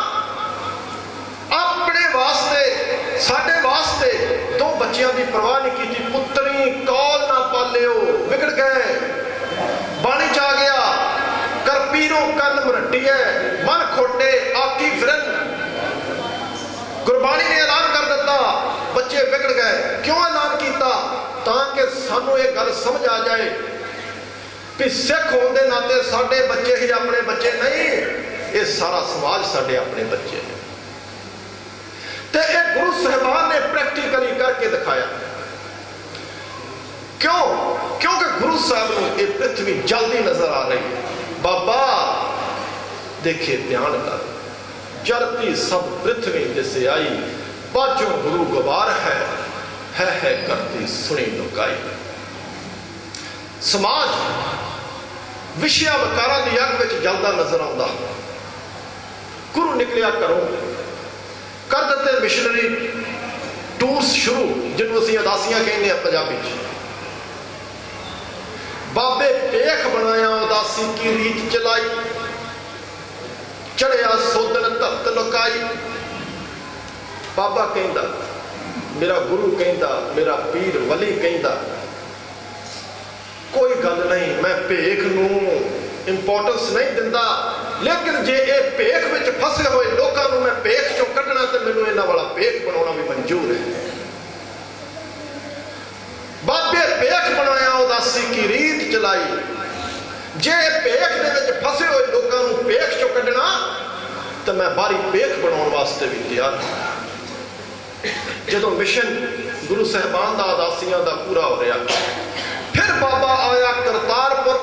ਆਪਣੇ ਵਾਸਤੇ, ਸਾਡੇ ਵਾਸਤੇ 2 ਬੱਚਿਆਂ ਦੀ ਪਰਵਾਹ ਨਹੀਂ ਕੀਤੀ। ਪੁੱਤਰੀ ਕੌਲ ਨਾ ਪਾਲਿਓ, ਵਿਗੜ ਗਏ। ਬਾਣੀ 'ਚ ਆ ਗਿਆ, ਕਰ ਪੀਰੋਂ ਕੰਨ ਮਰੱਟੀਏ, ਮਨ ਖੋਟੇ ਆਕੀ ਫਿਰਨ। ਗੁਰਬਾਣੀ ਨੇ ਐਲਾਨ ਕਰ ਦਿੱਤਾ, ਬੱਚੇ ਵਿਗੜ ਗਏ। ਕਿਉਂ ਐਲਾਨ ਕੀਤਾ? ਤਾਂ ਕਿ ਸਾਨੂੰ ਇਹ ਗੱਲ ਸਮਝ ਆ ਜਾਏ ਕਿ ਸਿੱਖ ਹੋਣ ਦੇ ਨਾਤੇ ਸਾਡੇ ਬੱਚੇ ਹੀ ਆਪਣੇ ਬੱਚੇ ਨਹੀਂ, ਇਹ ਸਾਰਾ ਸਮਾਜ ਸਾਡੇ ਆਪਣੇ ਬੱਚੇ ਨੇ। ਤੇ ਇਹ ਗੁਰੂ ਸਾਹਿਬਾਨ ਨੇ ਪ੍ਰੈਕਟੀਕਲੀ ਕਰਕੇ ਦਿਖਾਇਆ। ਕਿਉਂ? ਕਿਉਂਕਿ ਗੁਰੂ ਸਾਹਿਬ ਨੂੰ ਇਹ ਪ੍ਰਿਥਵੀ ਜਲਦੀ ਨਜ਼ਰ ਆ ਰਹੀ ਹੈ। बाबा देखे ध्यान कर, चलती सब पृथ्वी जिसे आई, बाजो गुरु गवार है करती सुनी लुकाई। समाज विषया विकारां दी अग विच जलदा नजर आउंदा। गुरु निकलिया घरों, कर दिते मिशनरी टूर्स शुरू, जिन्होंने असीं उदासियां कहने हैं पंजाबी च। बाबे पेख बनाया उदासी की रीत चलाई, चढ़िया सोदन धरत लुकाई। बाबा कहंदा, मेरा गुरु कहंदा, मेरा पीर वली कहंदा, कोई गल नहीं, मैं भेख नूं इंपोर्टेंस नहीं दिंदा, लेकिन जे ये भेख विच फसे हुए लोगों को मैं भेख चों कढना तो मैनूं इन्हां वाला भेख बनाउणा भी मंजूर है। बाबे भेख बनाया उदासी की रीत चलाई, जे भेख दे विच फसे हुए लोगों को भेख चों कढना तो मैं बारी भेख बनाउण वास्ते भी तैयार हां। जदों मिशन गुरु साहिबान दा उदासियां दा पूरा हो रहा, फिर बाबा आया करतारपुर,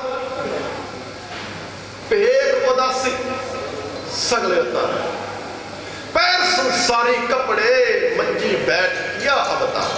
भेख उदासी सगले उतार, पैर संसारी कपड़े, मंजी बैठ किया अवतार।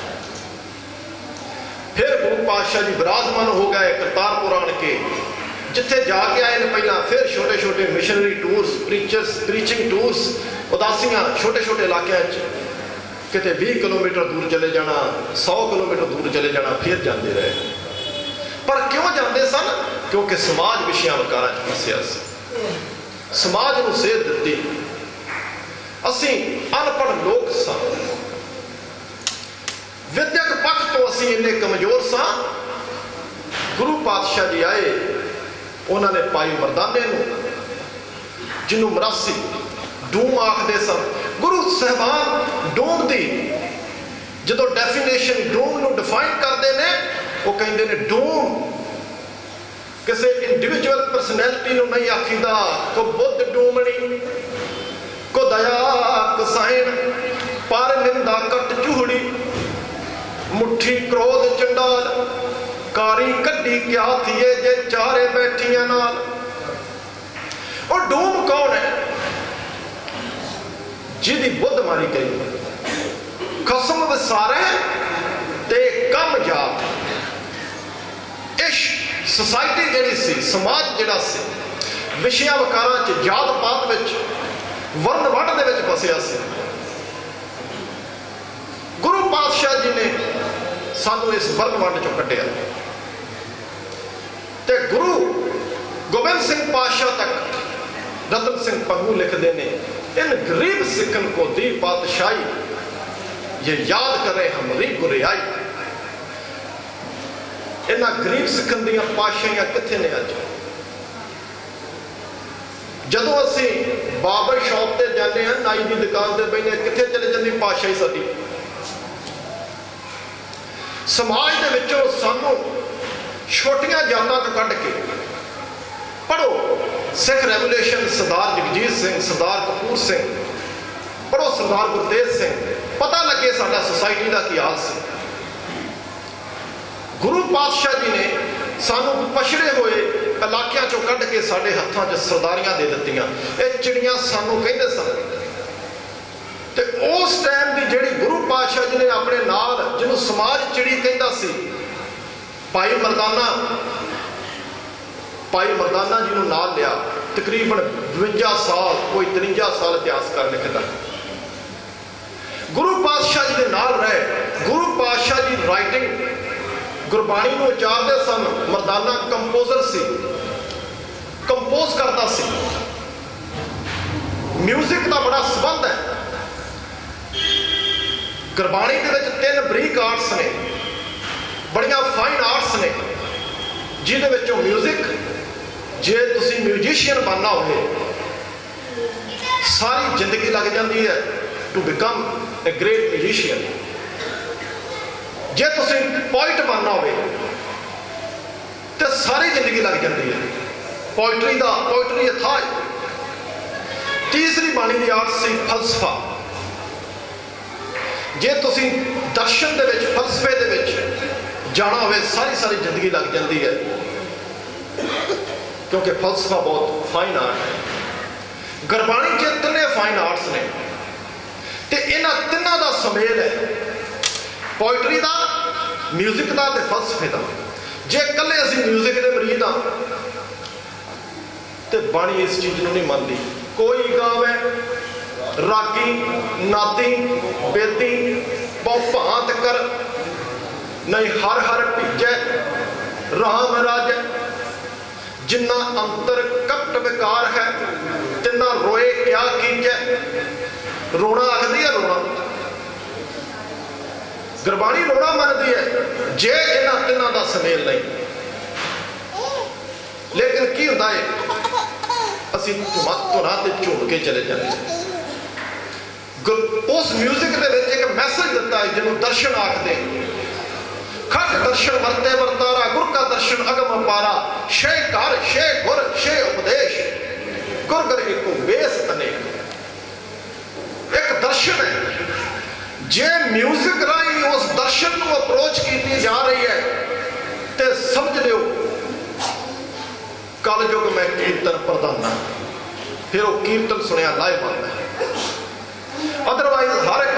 फिर गुरु पातशाह जी विराजमान हो गए करतारपुर आन के, जिथे जाके आए ने पहला, फिर छोटे छोटे missionary tours, preachers, preaching tours, उदासियां छोटे छोटे इलाकों किते 20 किलोमीटर दूर चले जाना, 100 किलोमीटर दूर चले जाना, फिर जाते रहे। पर क्यों जाते सन? क्योंकि समाज विषयां विकारां च फसिया सी, समाज नूं सेध दित्ती। असीं अनपढ़ लोग सां, विद्यक पक्ष तो असीं इन्ने कमजोर सां। गुरु पातशाह जी आए, उन्होंने पाई मरदाने नूं, जिन्हों मरासी डूम आखदे सन। गुरु साहिबान डूम की जो डेफिनेशन डूम नूं डिफाइन करते हैं, वो कहते हैं डूम किसी इंडिविजुअल परसनैलिटी नूं नहीं आखीदा। को बुद्ध डूमनी, को दया कसाइन, पर निंदा कट चूहड़ी, मुट्ठी क्रोध चंडाल, कारी कड्डी क्या थिए जे चारे बैठियां नाल। और डूम कौन है? जिहदी बुद्ध मारी गई, खसम विसारे ते कम जात। इश्क सोसाइटी जिहड़ी सी, समाज जिहड़ा सी, विषयां विकारां च, जात पात विच, वर्ण वंड दे विच फसिया सी। गुरु पातशाह जी ने सानू इस वर्ण वंड चों कढिया ते गुरु गोबिंद सिंह पातशाह तक रतन सिंह पगू लिखते हैं, इन गरीब सिखन को दी पातशाही, ये याद करें हमारी गुरियाई। इन्हां गरीब सिखन दियां पातशाहियां कित्थे ने अज? जदों असीं बाबर शॉप ते जाने हैं, नाई की दुकान ते बैठे, कित्थे चले जांदी पातशाही साडी? समाज दे विचों सानू छोटियां जातां तो कढ के पढ़ो, सिख रेवोल्यूशन, सरदार जगजीत सिंह, सरदार कपूर सिंह, पढ़ो सरदार गुरतेज सिंह, पता लगे साडा सोसाइटी का की हाल से। गुरु पातशाह जी ने सानू पछड़े हुए इलाकों चों कढ के साडे हत्थां 'च सरदारियां दे दित्तियां। ये चिड़ियां सानू कहंदे सन। ते उस टाइम की जिहड़ी गुरु पातशाह जी ने अपने नाल, जिन्हों समाज चिड़ी कहंदा सी, भाई मरदाना, भाई मरदाना जी नूं नाल लिया। तकरीबन 52 साल, कोई 53 साल इतिहासकार लिखदा। गुरु पातशाह जी के नाल रहे। गुरु पातशाह जी राइटिंग गुरबाणी नूं उचारदे सन। मरदाना कंपोजर सी, कंपोज करता सी। म्यूजिक का बड़ा संबंध है। गुरबाणी दे विच 3 बरीक आर्ट्स ने, बड़ियां फाइन आर्ट्स ने, जिहदे विचों म्यूजिक, जे तुसीं म्यूजिशियन बनना हो, सारी जिंदगी लग जाती है to become a great musician. जे तुसीं पोइट बनना हो तो सारी जिंदगी लग जाती है। पोइट्री अथाह। तीसरी बाणी की आर्ट सी फलसफा। जे तुसीं दर्शन दे विच, फलसफे दे विच जाना हो, सारी जिंदगी लग जाती है, क्योंकि फलसफा बहुत फाइन आर्ट है। गुरबाणी च तिने फाइन आर्ट्स ने ते इन्हां तिन्हां दा समेल है, पोइट्री का, म्यूजिक का ते फलसफे का। जे कल्ले असीं म्यूजिक के मरीद हाँ तो बाणी इस चीज़ को नहीं मानती। कोई गावे रागी नाती बेदी भांत कर नहीं हर हर भीजे राम राज, जिन्ना अंतर कपट विकार है तिना रोए क्या कीजे। रोना आखदी है रोना, गुरबाणी रोना मनती है जे इन्हां तिन्हां दा समेल नहीं। लेकिन की होता है असीं धुना ते झूम के चले जाते हैं। उस म्यूजिक दे विच एक मैसेज दिता है जिन्होंने दर्शन आखदे। खट दर्शन वर्ते वर्तारा गुर का दर्शन अगम पारा, शे घर शे गुर शे उपदेश गुर कर एको बेस अनेक। एक दर्शन है, जे म्यूजिक राही उस दर्शन को अप्रोच की जा रही है तो समझ लो कल युग में कीर्तन प्रधाना, फिर वो कीर्तन सुनिया लाए बनता है। अदरवाइज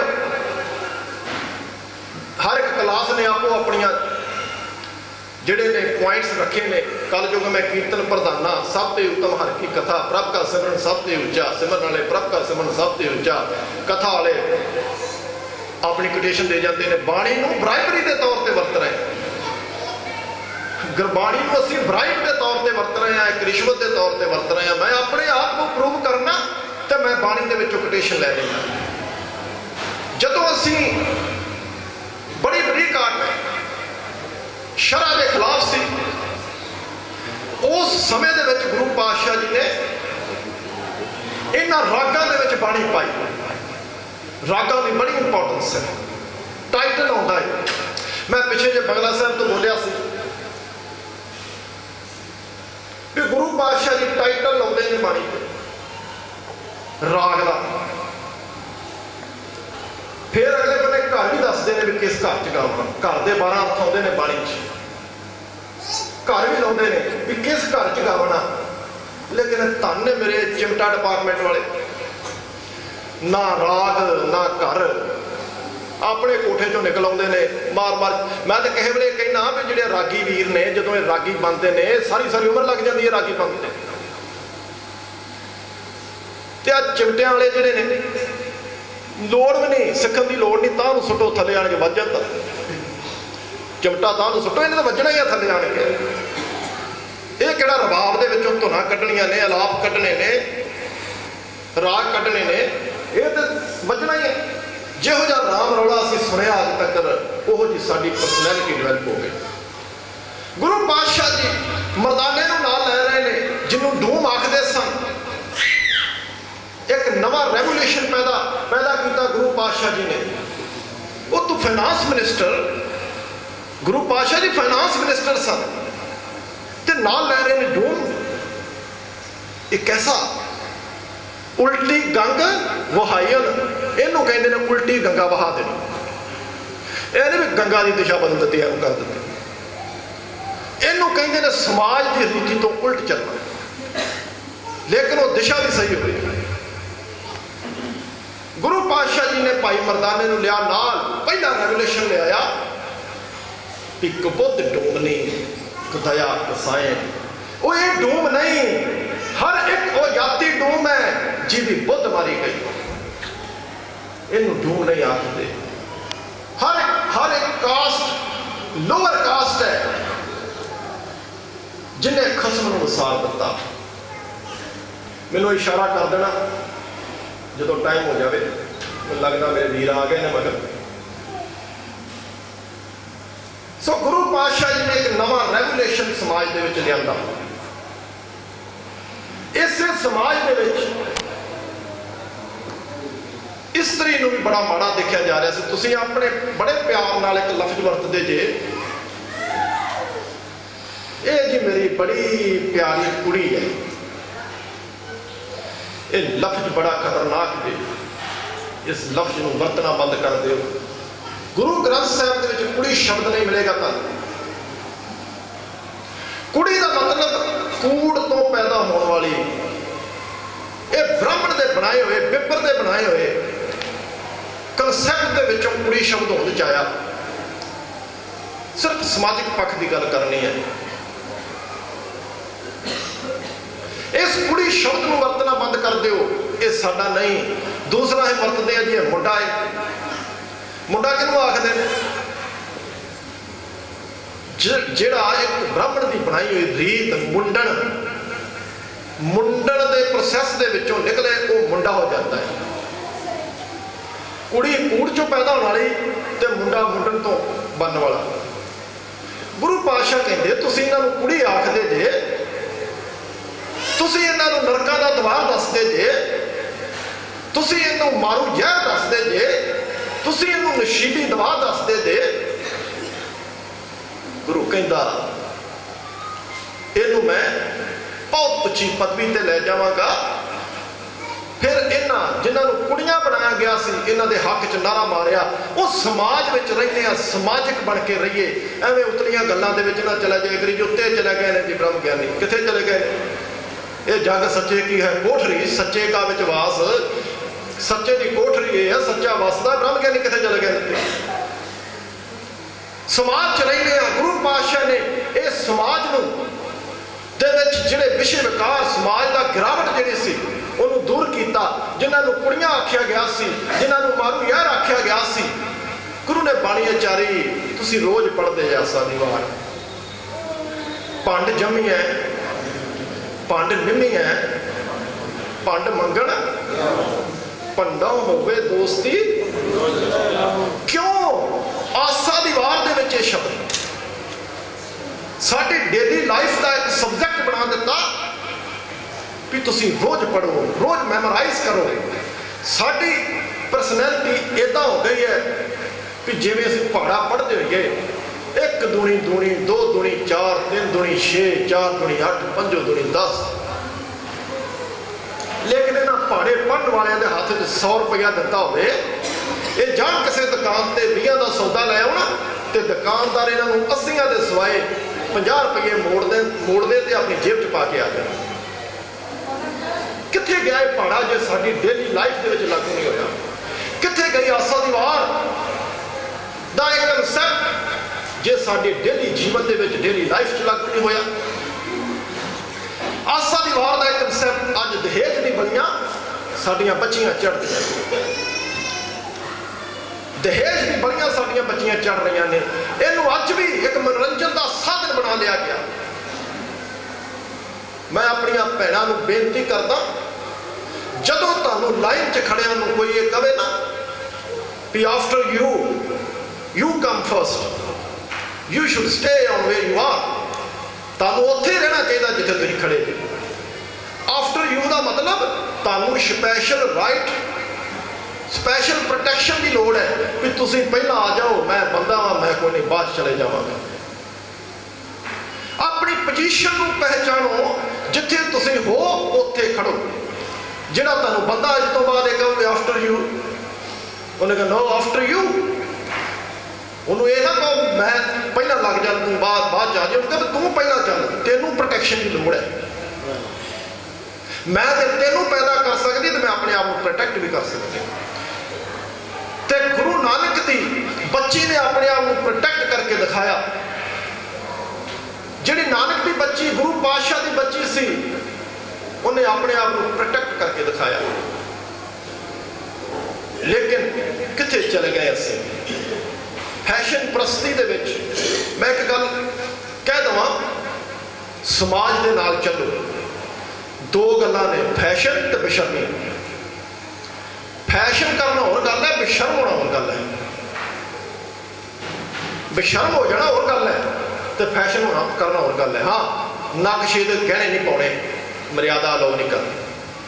हर एक क्लास ने आपो अपनिया जिहड़े ने पॉइंट्स रखे ने। कल युग में कीर्तन प्रधाना, सब ते उत्तम हर की कथा, प्रभ का सिमरन सब ते उच्चा, सिमरन वाले प्रभ का सिमरन सब ते उच्चा। कथा वाले अपनी कोटेशन दे जाते हैं। बाणी को ब्राइबरी के तौर पर वरत रहे हैं, गुरबाणी को असीं ब्राइब के तौर पर वरत रहे हैं, एक रिश्वत के तौर पर वरत रहे हैं। मैं अपने आप को प्रूव करना तो मैं बाणी के विचों कोटेशन लै लेना। जदों असीं बड़ी बरीक आर्ट में शरअ के खिलाफ सी, उस समय दे विच गुरु पातशाह जी ने इन्हां रागां दे विच बाणी पाई। रागां की बड़ी इंपॉर्टेंस है। टाइटल आता है, मैं पिछले जे बंगला साहब तो बोलिया सी कि गुरु पातशाह जी टाइटल लाते हैं बाणी राग का, फिर अगले बने घर भी दसते हैं भी किस घर च गावना। घर के 12 अर्थ आते हैं बाणी च, घर भी लाते हैं भी किस घर च गावना। लेकिन धन ने मेरे चिमटा डिपार्टमेंट वाले, ना राग ना घर, अपने कोठे चों निकल आते हैं मार मार। मैं तो किसी वे कहना भी जो रागी वीर ने जो ये रागी बनते हैं सारी सारी उम्र लग जाती है रागी बनते। तो आ चिमटिया वाले जोड़े ने लोड़ भी नहीं, सिखन की लोड़ नहीं, तां सुटो थले आण के वज जाता। चिमटा तां सुटो, इन्हें तो वजना ही है थले आण के। ये किहड़ा रबाब दे विचों धुना कढ़नियां ने, अलाप कढ़ने ने, राग कढ़ने ने, ये तो वजना ही है। जिहो जिहा राम रौला असीं सुनिया अज तक उहो जी साडी परसनैलिटी डिवेलप हो गई। गुरु पातशाह जी मरदाने नूं नाल लै रहे ने, जिन्हों डूम आखदे सन। एक नवा रेवोल्यूशन पैदा किया गुरु पातशाह जी ने। वो तो फाइनांस मिनिस्टर, गुरु पातशाह जी फाइनांस मिनिस्टर सन ते नाल लै रहे ने डूम। एक ऐसा उल्टी गंग वहाईन, इनू कहते हैं उल्टी गंगा वहा देनी। यह नहीं भी गंगा की दिशा बदल दी है कर दी। इनू कहते हैं समाज की रीति तो उल्ट चलना, लेकिन वो दिशा भी सही हुई। गुरु पातशाह जी ने भाई मरदाने नूं लिया नाल, पहला रेवोल्यूशन ले आया कि कबुद्ध डूम नहीं कदया कसाए। वो ये डूम नहीं, हर एक वो जाति डूम है जिहदी बुद्ध मारी गई। इनू डूम नहीं आखते। हर एक कास्ट लोअर कास्ट है जिन्हें खसम नूं वसार दिता। मैनूं इशारा कर देना जो टाइम हो जाए, मैं लगता मेरे वीर आ गए ने मगर। सो गुरु पातशाह जी ने एक नवा रेवोल्यूशन समाज दे विच लिआंदा। इस समाज दे विच इस्तरी नूं भी बड़ा माड़ा देखा जा रहा है। तुसीं अपने बड़े प्यार नाल एक लफ्ज वरतदे जे, ये जी मेरी बड़ी प्यारी कुड़ी है। ये लफ्ज बड़ा खतरनाक है, इस लफ्ज को वरतना बंद कर दो। गुरु ग्रंथ साहब के कुड़ी शब्द नहीं मिलेगा। कुड़ी का मतलब कूड़ तो पैदा होने वाली ये ब्राह्मण के बनाए हुए बिपर के बनाए हुए कंसैप्ट के कुड़ी शब्द होने च आया। सिर्फ समाजिक पक्ष की गल करनी है। इस कुड़ी शब्द को वरतना बंद कर दो, ये साडा नहीं। दूसरा है वरतते हैं जी मुंडा है। मुंडा किनू आखदे ने? जिहड़ा एक ब्राह्मण की बनाई हुई रीत मुंडन, मुंडन के प्रोसैस के विचों निकले वो मुंडा हो जाता है। कुड़ी कूड़ चों पैदा होने वाली ते मुंडा मुंडन तो बनने वाला। गुरु पातशाह कहते तुसीं इन्हां नूं कुड़ी आखदे जे, तुसीं इन्हां नूं नरकां दा द्वार दसदे जे, तुसीं इन्हूं मारू जहर दसदे जे, तुसीं इन्हूं नशीली दवा दसदे जे। गुरु कहंदा इहनूं मैं बहुत उच्ची पदवी ते लै जावांगा। फिर इन्हां जिन्हां नूं कुड़ियां बनाया गया सी इन्हां दे हक च नारा मारिया, उस समाज विच रहिंदे आ, समाजिक बन के रहिए। एवें उतलियां गल्लां दे विच ना चला जाए करी। जो उत्ते चले गए ने जी ब्रह्म ज्ञानी, कित्थे चले गए? ये जग सच्चे की है कोठरी, सच्चे का विच वास, सच्चे की कोठरी है, सच्चा वसदा। ब्रह्म ज्ञानी कित्थे चले गए? समाज च रहिंदे आ। गुरु पातशाह ने इस समाज नूं दे विच जिहड़े विषय विकार समाज दा गिरावट जिहड़ी सी उन्होंने दूर किया। जिन्होंने कुड़ियां आख्या गया सी, जिन्होंने मारू यार आख्या गया सी, गुरु ने बाणी उचारी। तुसी रोज पढ़ते आसा दी वार, भंड जमी है, भंड निमी है, भंड मंगण भंडा होवे दोस्ती। क्यों आसा दी वार दे विच शब्द साडी डेली लाइफ का एक सबजैक्ट बना दिता भी तुसी रोज पढ़ो, रोज मैमोराइज करो। साडी परसनैलिटी इदा हो गई है भी जिवें असीं पहाड़ा पढ़ते होइए, 1 दूनी दूनी 2 दूनी 4 3 दूनी 6 4 दूनी 8 5 दूनी 10। लेकिन इन्हां पहाड़े पढ़न वालियां दे हत्थ 100 रुपया दिता होवे, ये जान किसी दुकान ते 20 का सौदा लै आउण ते दुकानदार इन्हां नूं 80 दे सिवाए 50 रुपये मोड़ दे ते अपनी जेब च पा के आ जाए। कित्थे गया पहाड़ा जो साडी डेली लाइफ दे विच लागू नहीं होया? कित्थे गई आसा दी वार दा एक कंसैप्ट जे साडी डेली जीवन दे विच डेली लाइफ च लागू नहीं होया? आसा दी वार दा एक कंसैप्ट अज दहेज दी बलियां साडियां बच्चियां चढ़दियां, दहेज दी बलियां साडियां बच्चियां चढ़ रही ने। इनू अज भी एक मनोरंजन का साधन बना लिया गया। मैं अपनियां भैणां नूं बेनती करदा, जदों तुहानूं लाइन च खड़ियां नूं कोई ये कहे ना भी after you come first, you should stay on where you are, तुहानूं उत्थे ही रहना चाहिए जिथे तुसीं खड़े जे। आफ्टर यू का मतलब तुहानूं स्पैशल राइट, स्पैशल प्रोटैक्शन की लोड़ है भी तुसीं पहला आ जाओ, मैं बंदा वां, मैं कोई नहीं बाद चले जावांगा। अपनी पोजीशन नूं पहचानो, जिथे तुसीं हो उत्थे खड़ो। जिहड़ा तुहानूं बंदा अज तो बाद कहोगे आफ्टर यू, उन्हें कहा नो आफ्टर यू, उन्होंने यह ना कहो मैं पहला लग जा तू बाद जा जाए, तू पहला चल, तेनों प्रोटैक्शन की लोड़ है। मैं तेनों पैदा कर सकती तो मैं अपने आप को प्रोटैक्ट भी कर सकती। ते गुरु नानक की बच्ची ने अपने आप को प्रोटैक्ट करके दिखाया। जिहड़ी नानक की बच्ची गुरु पातशाह की बच्ची सी, उन्हें अपने आप को प्रोटैक्ट करके दिखाया। लेकिन किथे चले गए असीं फैशन प्रस्ती दे विच। मैं एक गल कह दवां, समाज दे नाल चलो, दो गल्लां ने, फैशन ते बेशर्मी। फैशन करना होर गल है, बेशर्म होना होर गल है। बेशर्म हो जाना होर गल है, तो फैशन होना करना होर गल है। हाँ, नग छेद गहने नहीं पाने, मर्यादा अलाउ नहीं करनी।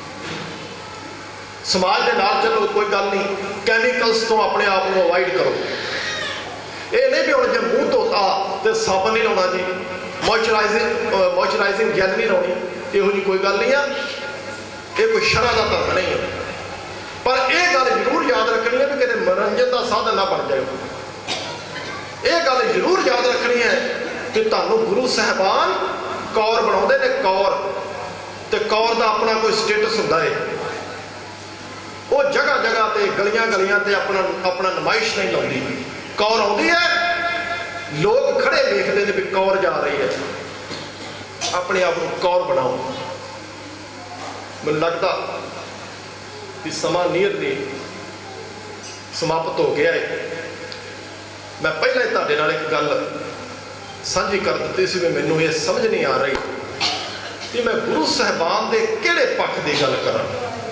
समाज के नाल चलो, कोई गल नहीं। कैमिकल्स तो अपने आप को अवॉइड करो। ये नहीं भी हम जो मूँह धोता तो साबन नहीं लाना जी, मॉइस्चराइजिंग जैल नहीं लानी, इहो जी कोई गल नहीं है। ये कोई शरह का धर्म नहीं है। पर यह गल जरूर याद रखनी है भी किसी मनोरंजन का साधन ना बन जाए। यह गल जरूर याद रखनी है कि तुहानूं गुरु साहबान कौर बनाते ने कौर, तो कौर का अपना कोई स्टेटस होंदा है, वो जगह जगह ते गलियां गलियां ते अपना अपना नुमाइश नहीं लाती। कौर आती है, लोग खड़े देखते हैं भी कौर जा रही है, अपने आप को कौर बनाओ। मैनूं लगता कि समा नीयरली समाप्त हो गया है। मैं पहले ही तुहाडे नाल एक गल साझी कर दी सी भी मैनूं ये समझ नहीं आ रही कि मैं गुरु साहिबान के किहड़े पक्ष की गल करां।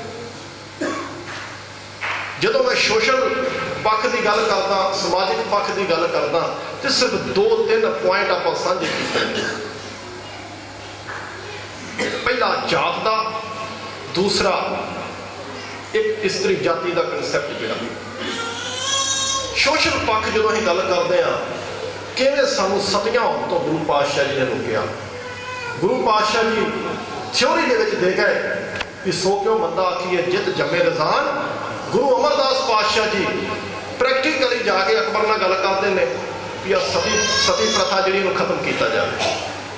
जदों मैं सोशल पक्ष की गल करदा, समाजिक पक्ष की गल करदा, तो सिर्फ 2-3 पॉइंट आप साझे कीते। पहला जात का, दूसरा एक इस्त्री जाति का कंसैप्ट जिहड़ा सोशल पक्ष जो असीं गल करते हैं किवें सानूं सतियां होण तो गुरु पातशाह जी ने रोकिया। गुरु पातशाह जी थ्योरी दे विच दे गए कि सो क्यों मंदा आखिए जित जमे रजान। गुरु अमरदास पातशाह जी प्रैक्टिकली जाके अकबर नाल गल करते हैं कि आ सती प्रथा जिहड़ी नूं खत्म किया जाए।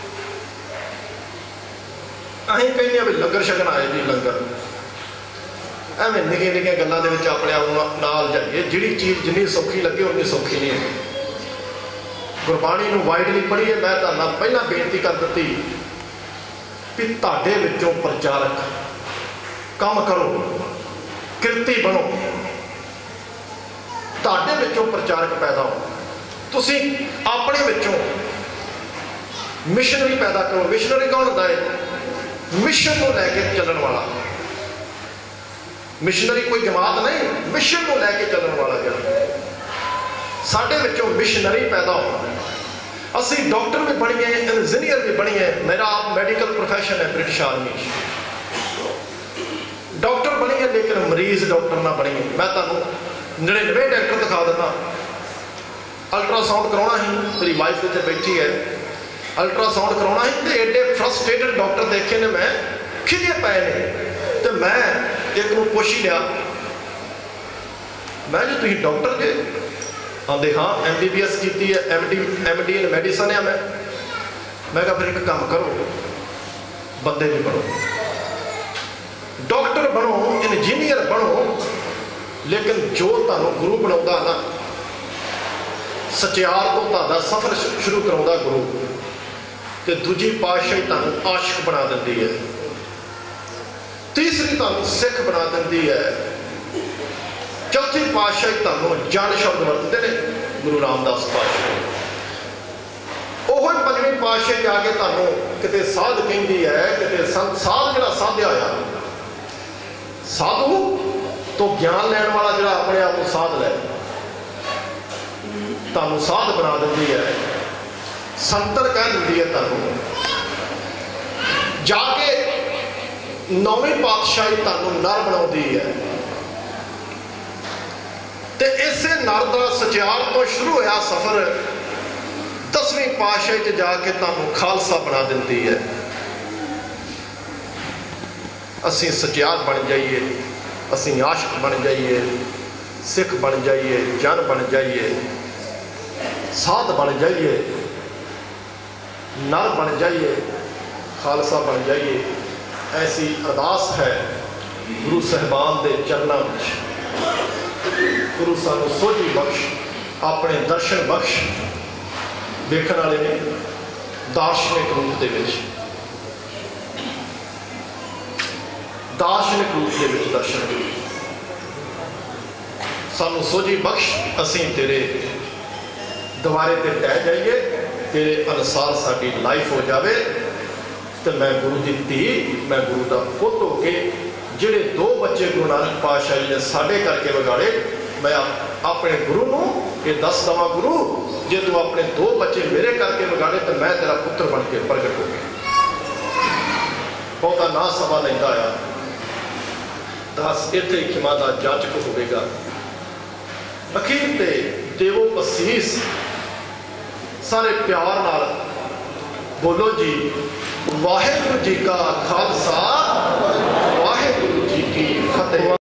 असीं कहने भी लंगर छकण आए जी, लंगर एवं निक्कियां निक्कियां गल्लां दे विच अपने आप नाल जाइए। जिहड़ी चीज़ जिन्नी सौखी लगे उन्नी सौखी नहीं है। गुरबाणी नूं वाइडली पढ़ीए। मैं तुहाडे नाल पहलां बेनती कर दी कि तुहाडे विचों प्रचारक काम करो, किरती बनो, तुहाडे विचों प्रचारक पैदा हो। तुसीं अपने विचों मिशनरी पैदा करो। मिशनरी कौन होंदा है? मिशन को लैके चलण वाला। मिशनरी कोई जमात नहीं, मिशन को लैके चलण वाला जरा साडे विचों मिशनरी पैदा होना। असीं डॉक्टर भी बणीए, इंजीनियर भी बणीए। मेरा आप मेडिकल प्रोफैशन है ब्रिटिश आर्मी, डॉक्टर बणीए, लेकिन मरीज डॉक्टर ना बणीए। मैं तुहानूं 99 डॉक्टर दिखा देना। अल्ट्रासाउंड करवाना ही, मेरी वाइफ इत्थे बैठी है, अल्ट्रासाउंड करवाना ही, तो एडे फ्रस्ट्रेटेड डॉक्टर देखे ने मैं, खिजे पे ने। तो मैं एक नूं पुछ ही लिया, मैं जी तुसीं डॉक्टर जे? आंदे हाँ MBBS की है, MD इन मैडिसन है। मैं कहा फिर एक काम करो, बंदे भी बनो, डॉक्टर बनो, इंजीनियर बनो, लेकिन जो तुहानूं गुरु बनाउंदा ना, सचियार तो तुहाडा सफर शुरू कराउंदा गुरु, ते दूजी पातशाही तुहानूं आशिक बना दिंदी है, तीसरी तुहानूं सिख बना दिंदी है, चौथी पातशाही तुहानूं जन शब्द वरतते हैं गुरु रामदास पातशाह। ओह पंजवीं पातशाही जाके तुहानूं किते साध कहंदी है, किते संत साध जिहड़ा साधिया होया, साधु तो ज्ञान लैण वाला जिहड़ा अपने आप को साध लै, तुहानूं साध बना दिंदी है, संतन कह दिंदी है। तुहानूं जाके 9वीं पातशाही तुहानूं नर बनाउंदी है। ते इसे नर दा सचियार तो शुरू होया सफर 10वीं पातशाही च जाके तुहानूं खालसा बना दिंदी है। असीं सचियार बन जाइए, असीं आशिक बन जाइए, सिख बन जाइए, जन बन जाइए, साध बन जाइए, नर बन जाइए, खालसा बन जाइए। ऐसी अरदास है गुरु साहिबान के चरणों में। गुरु सानू सोझी बख्श, अपने दर्शन बख्श। देखने वाले ने दार्शनिक रूप के दार्शनिक रूप के दर्शन सानू सोझी बख्श। असीं तेरे दवारे ते टह जाइए, तेरे अनुसार साडी लाइफ हो जाए। तो मैं गुरु की धी, मैं गुरु का पुत हो के जिहड़े 2 बच्चे गुरु नानक पातशाह जी ने साडे करके विगाड़े, मैं अपने गुरु नूं ये दस दवा, गुरु जे तू अपने 2 बच्चे मेरे करके विगाड़े तो मैं तेरा पुत्र बन के प्रगट हो गया। बहुता ना समा लैंदा आया, दस इत्थे खिमा दा जाचक होवेगा। अखीर ते देवो बसीस सारे प्यार नाल बोलो जी, वाहिगुरू जी का खालसा, वाहिगुरू जी की फतेह।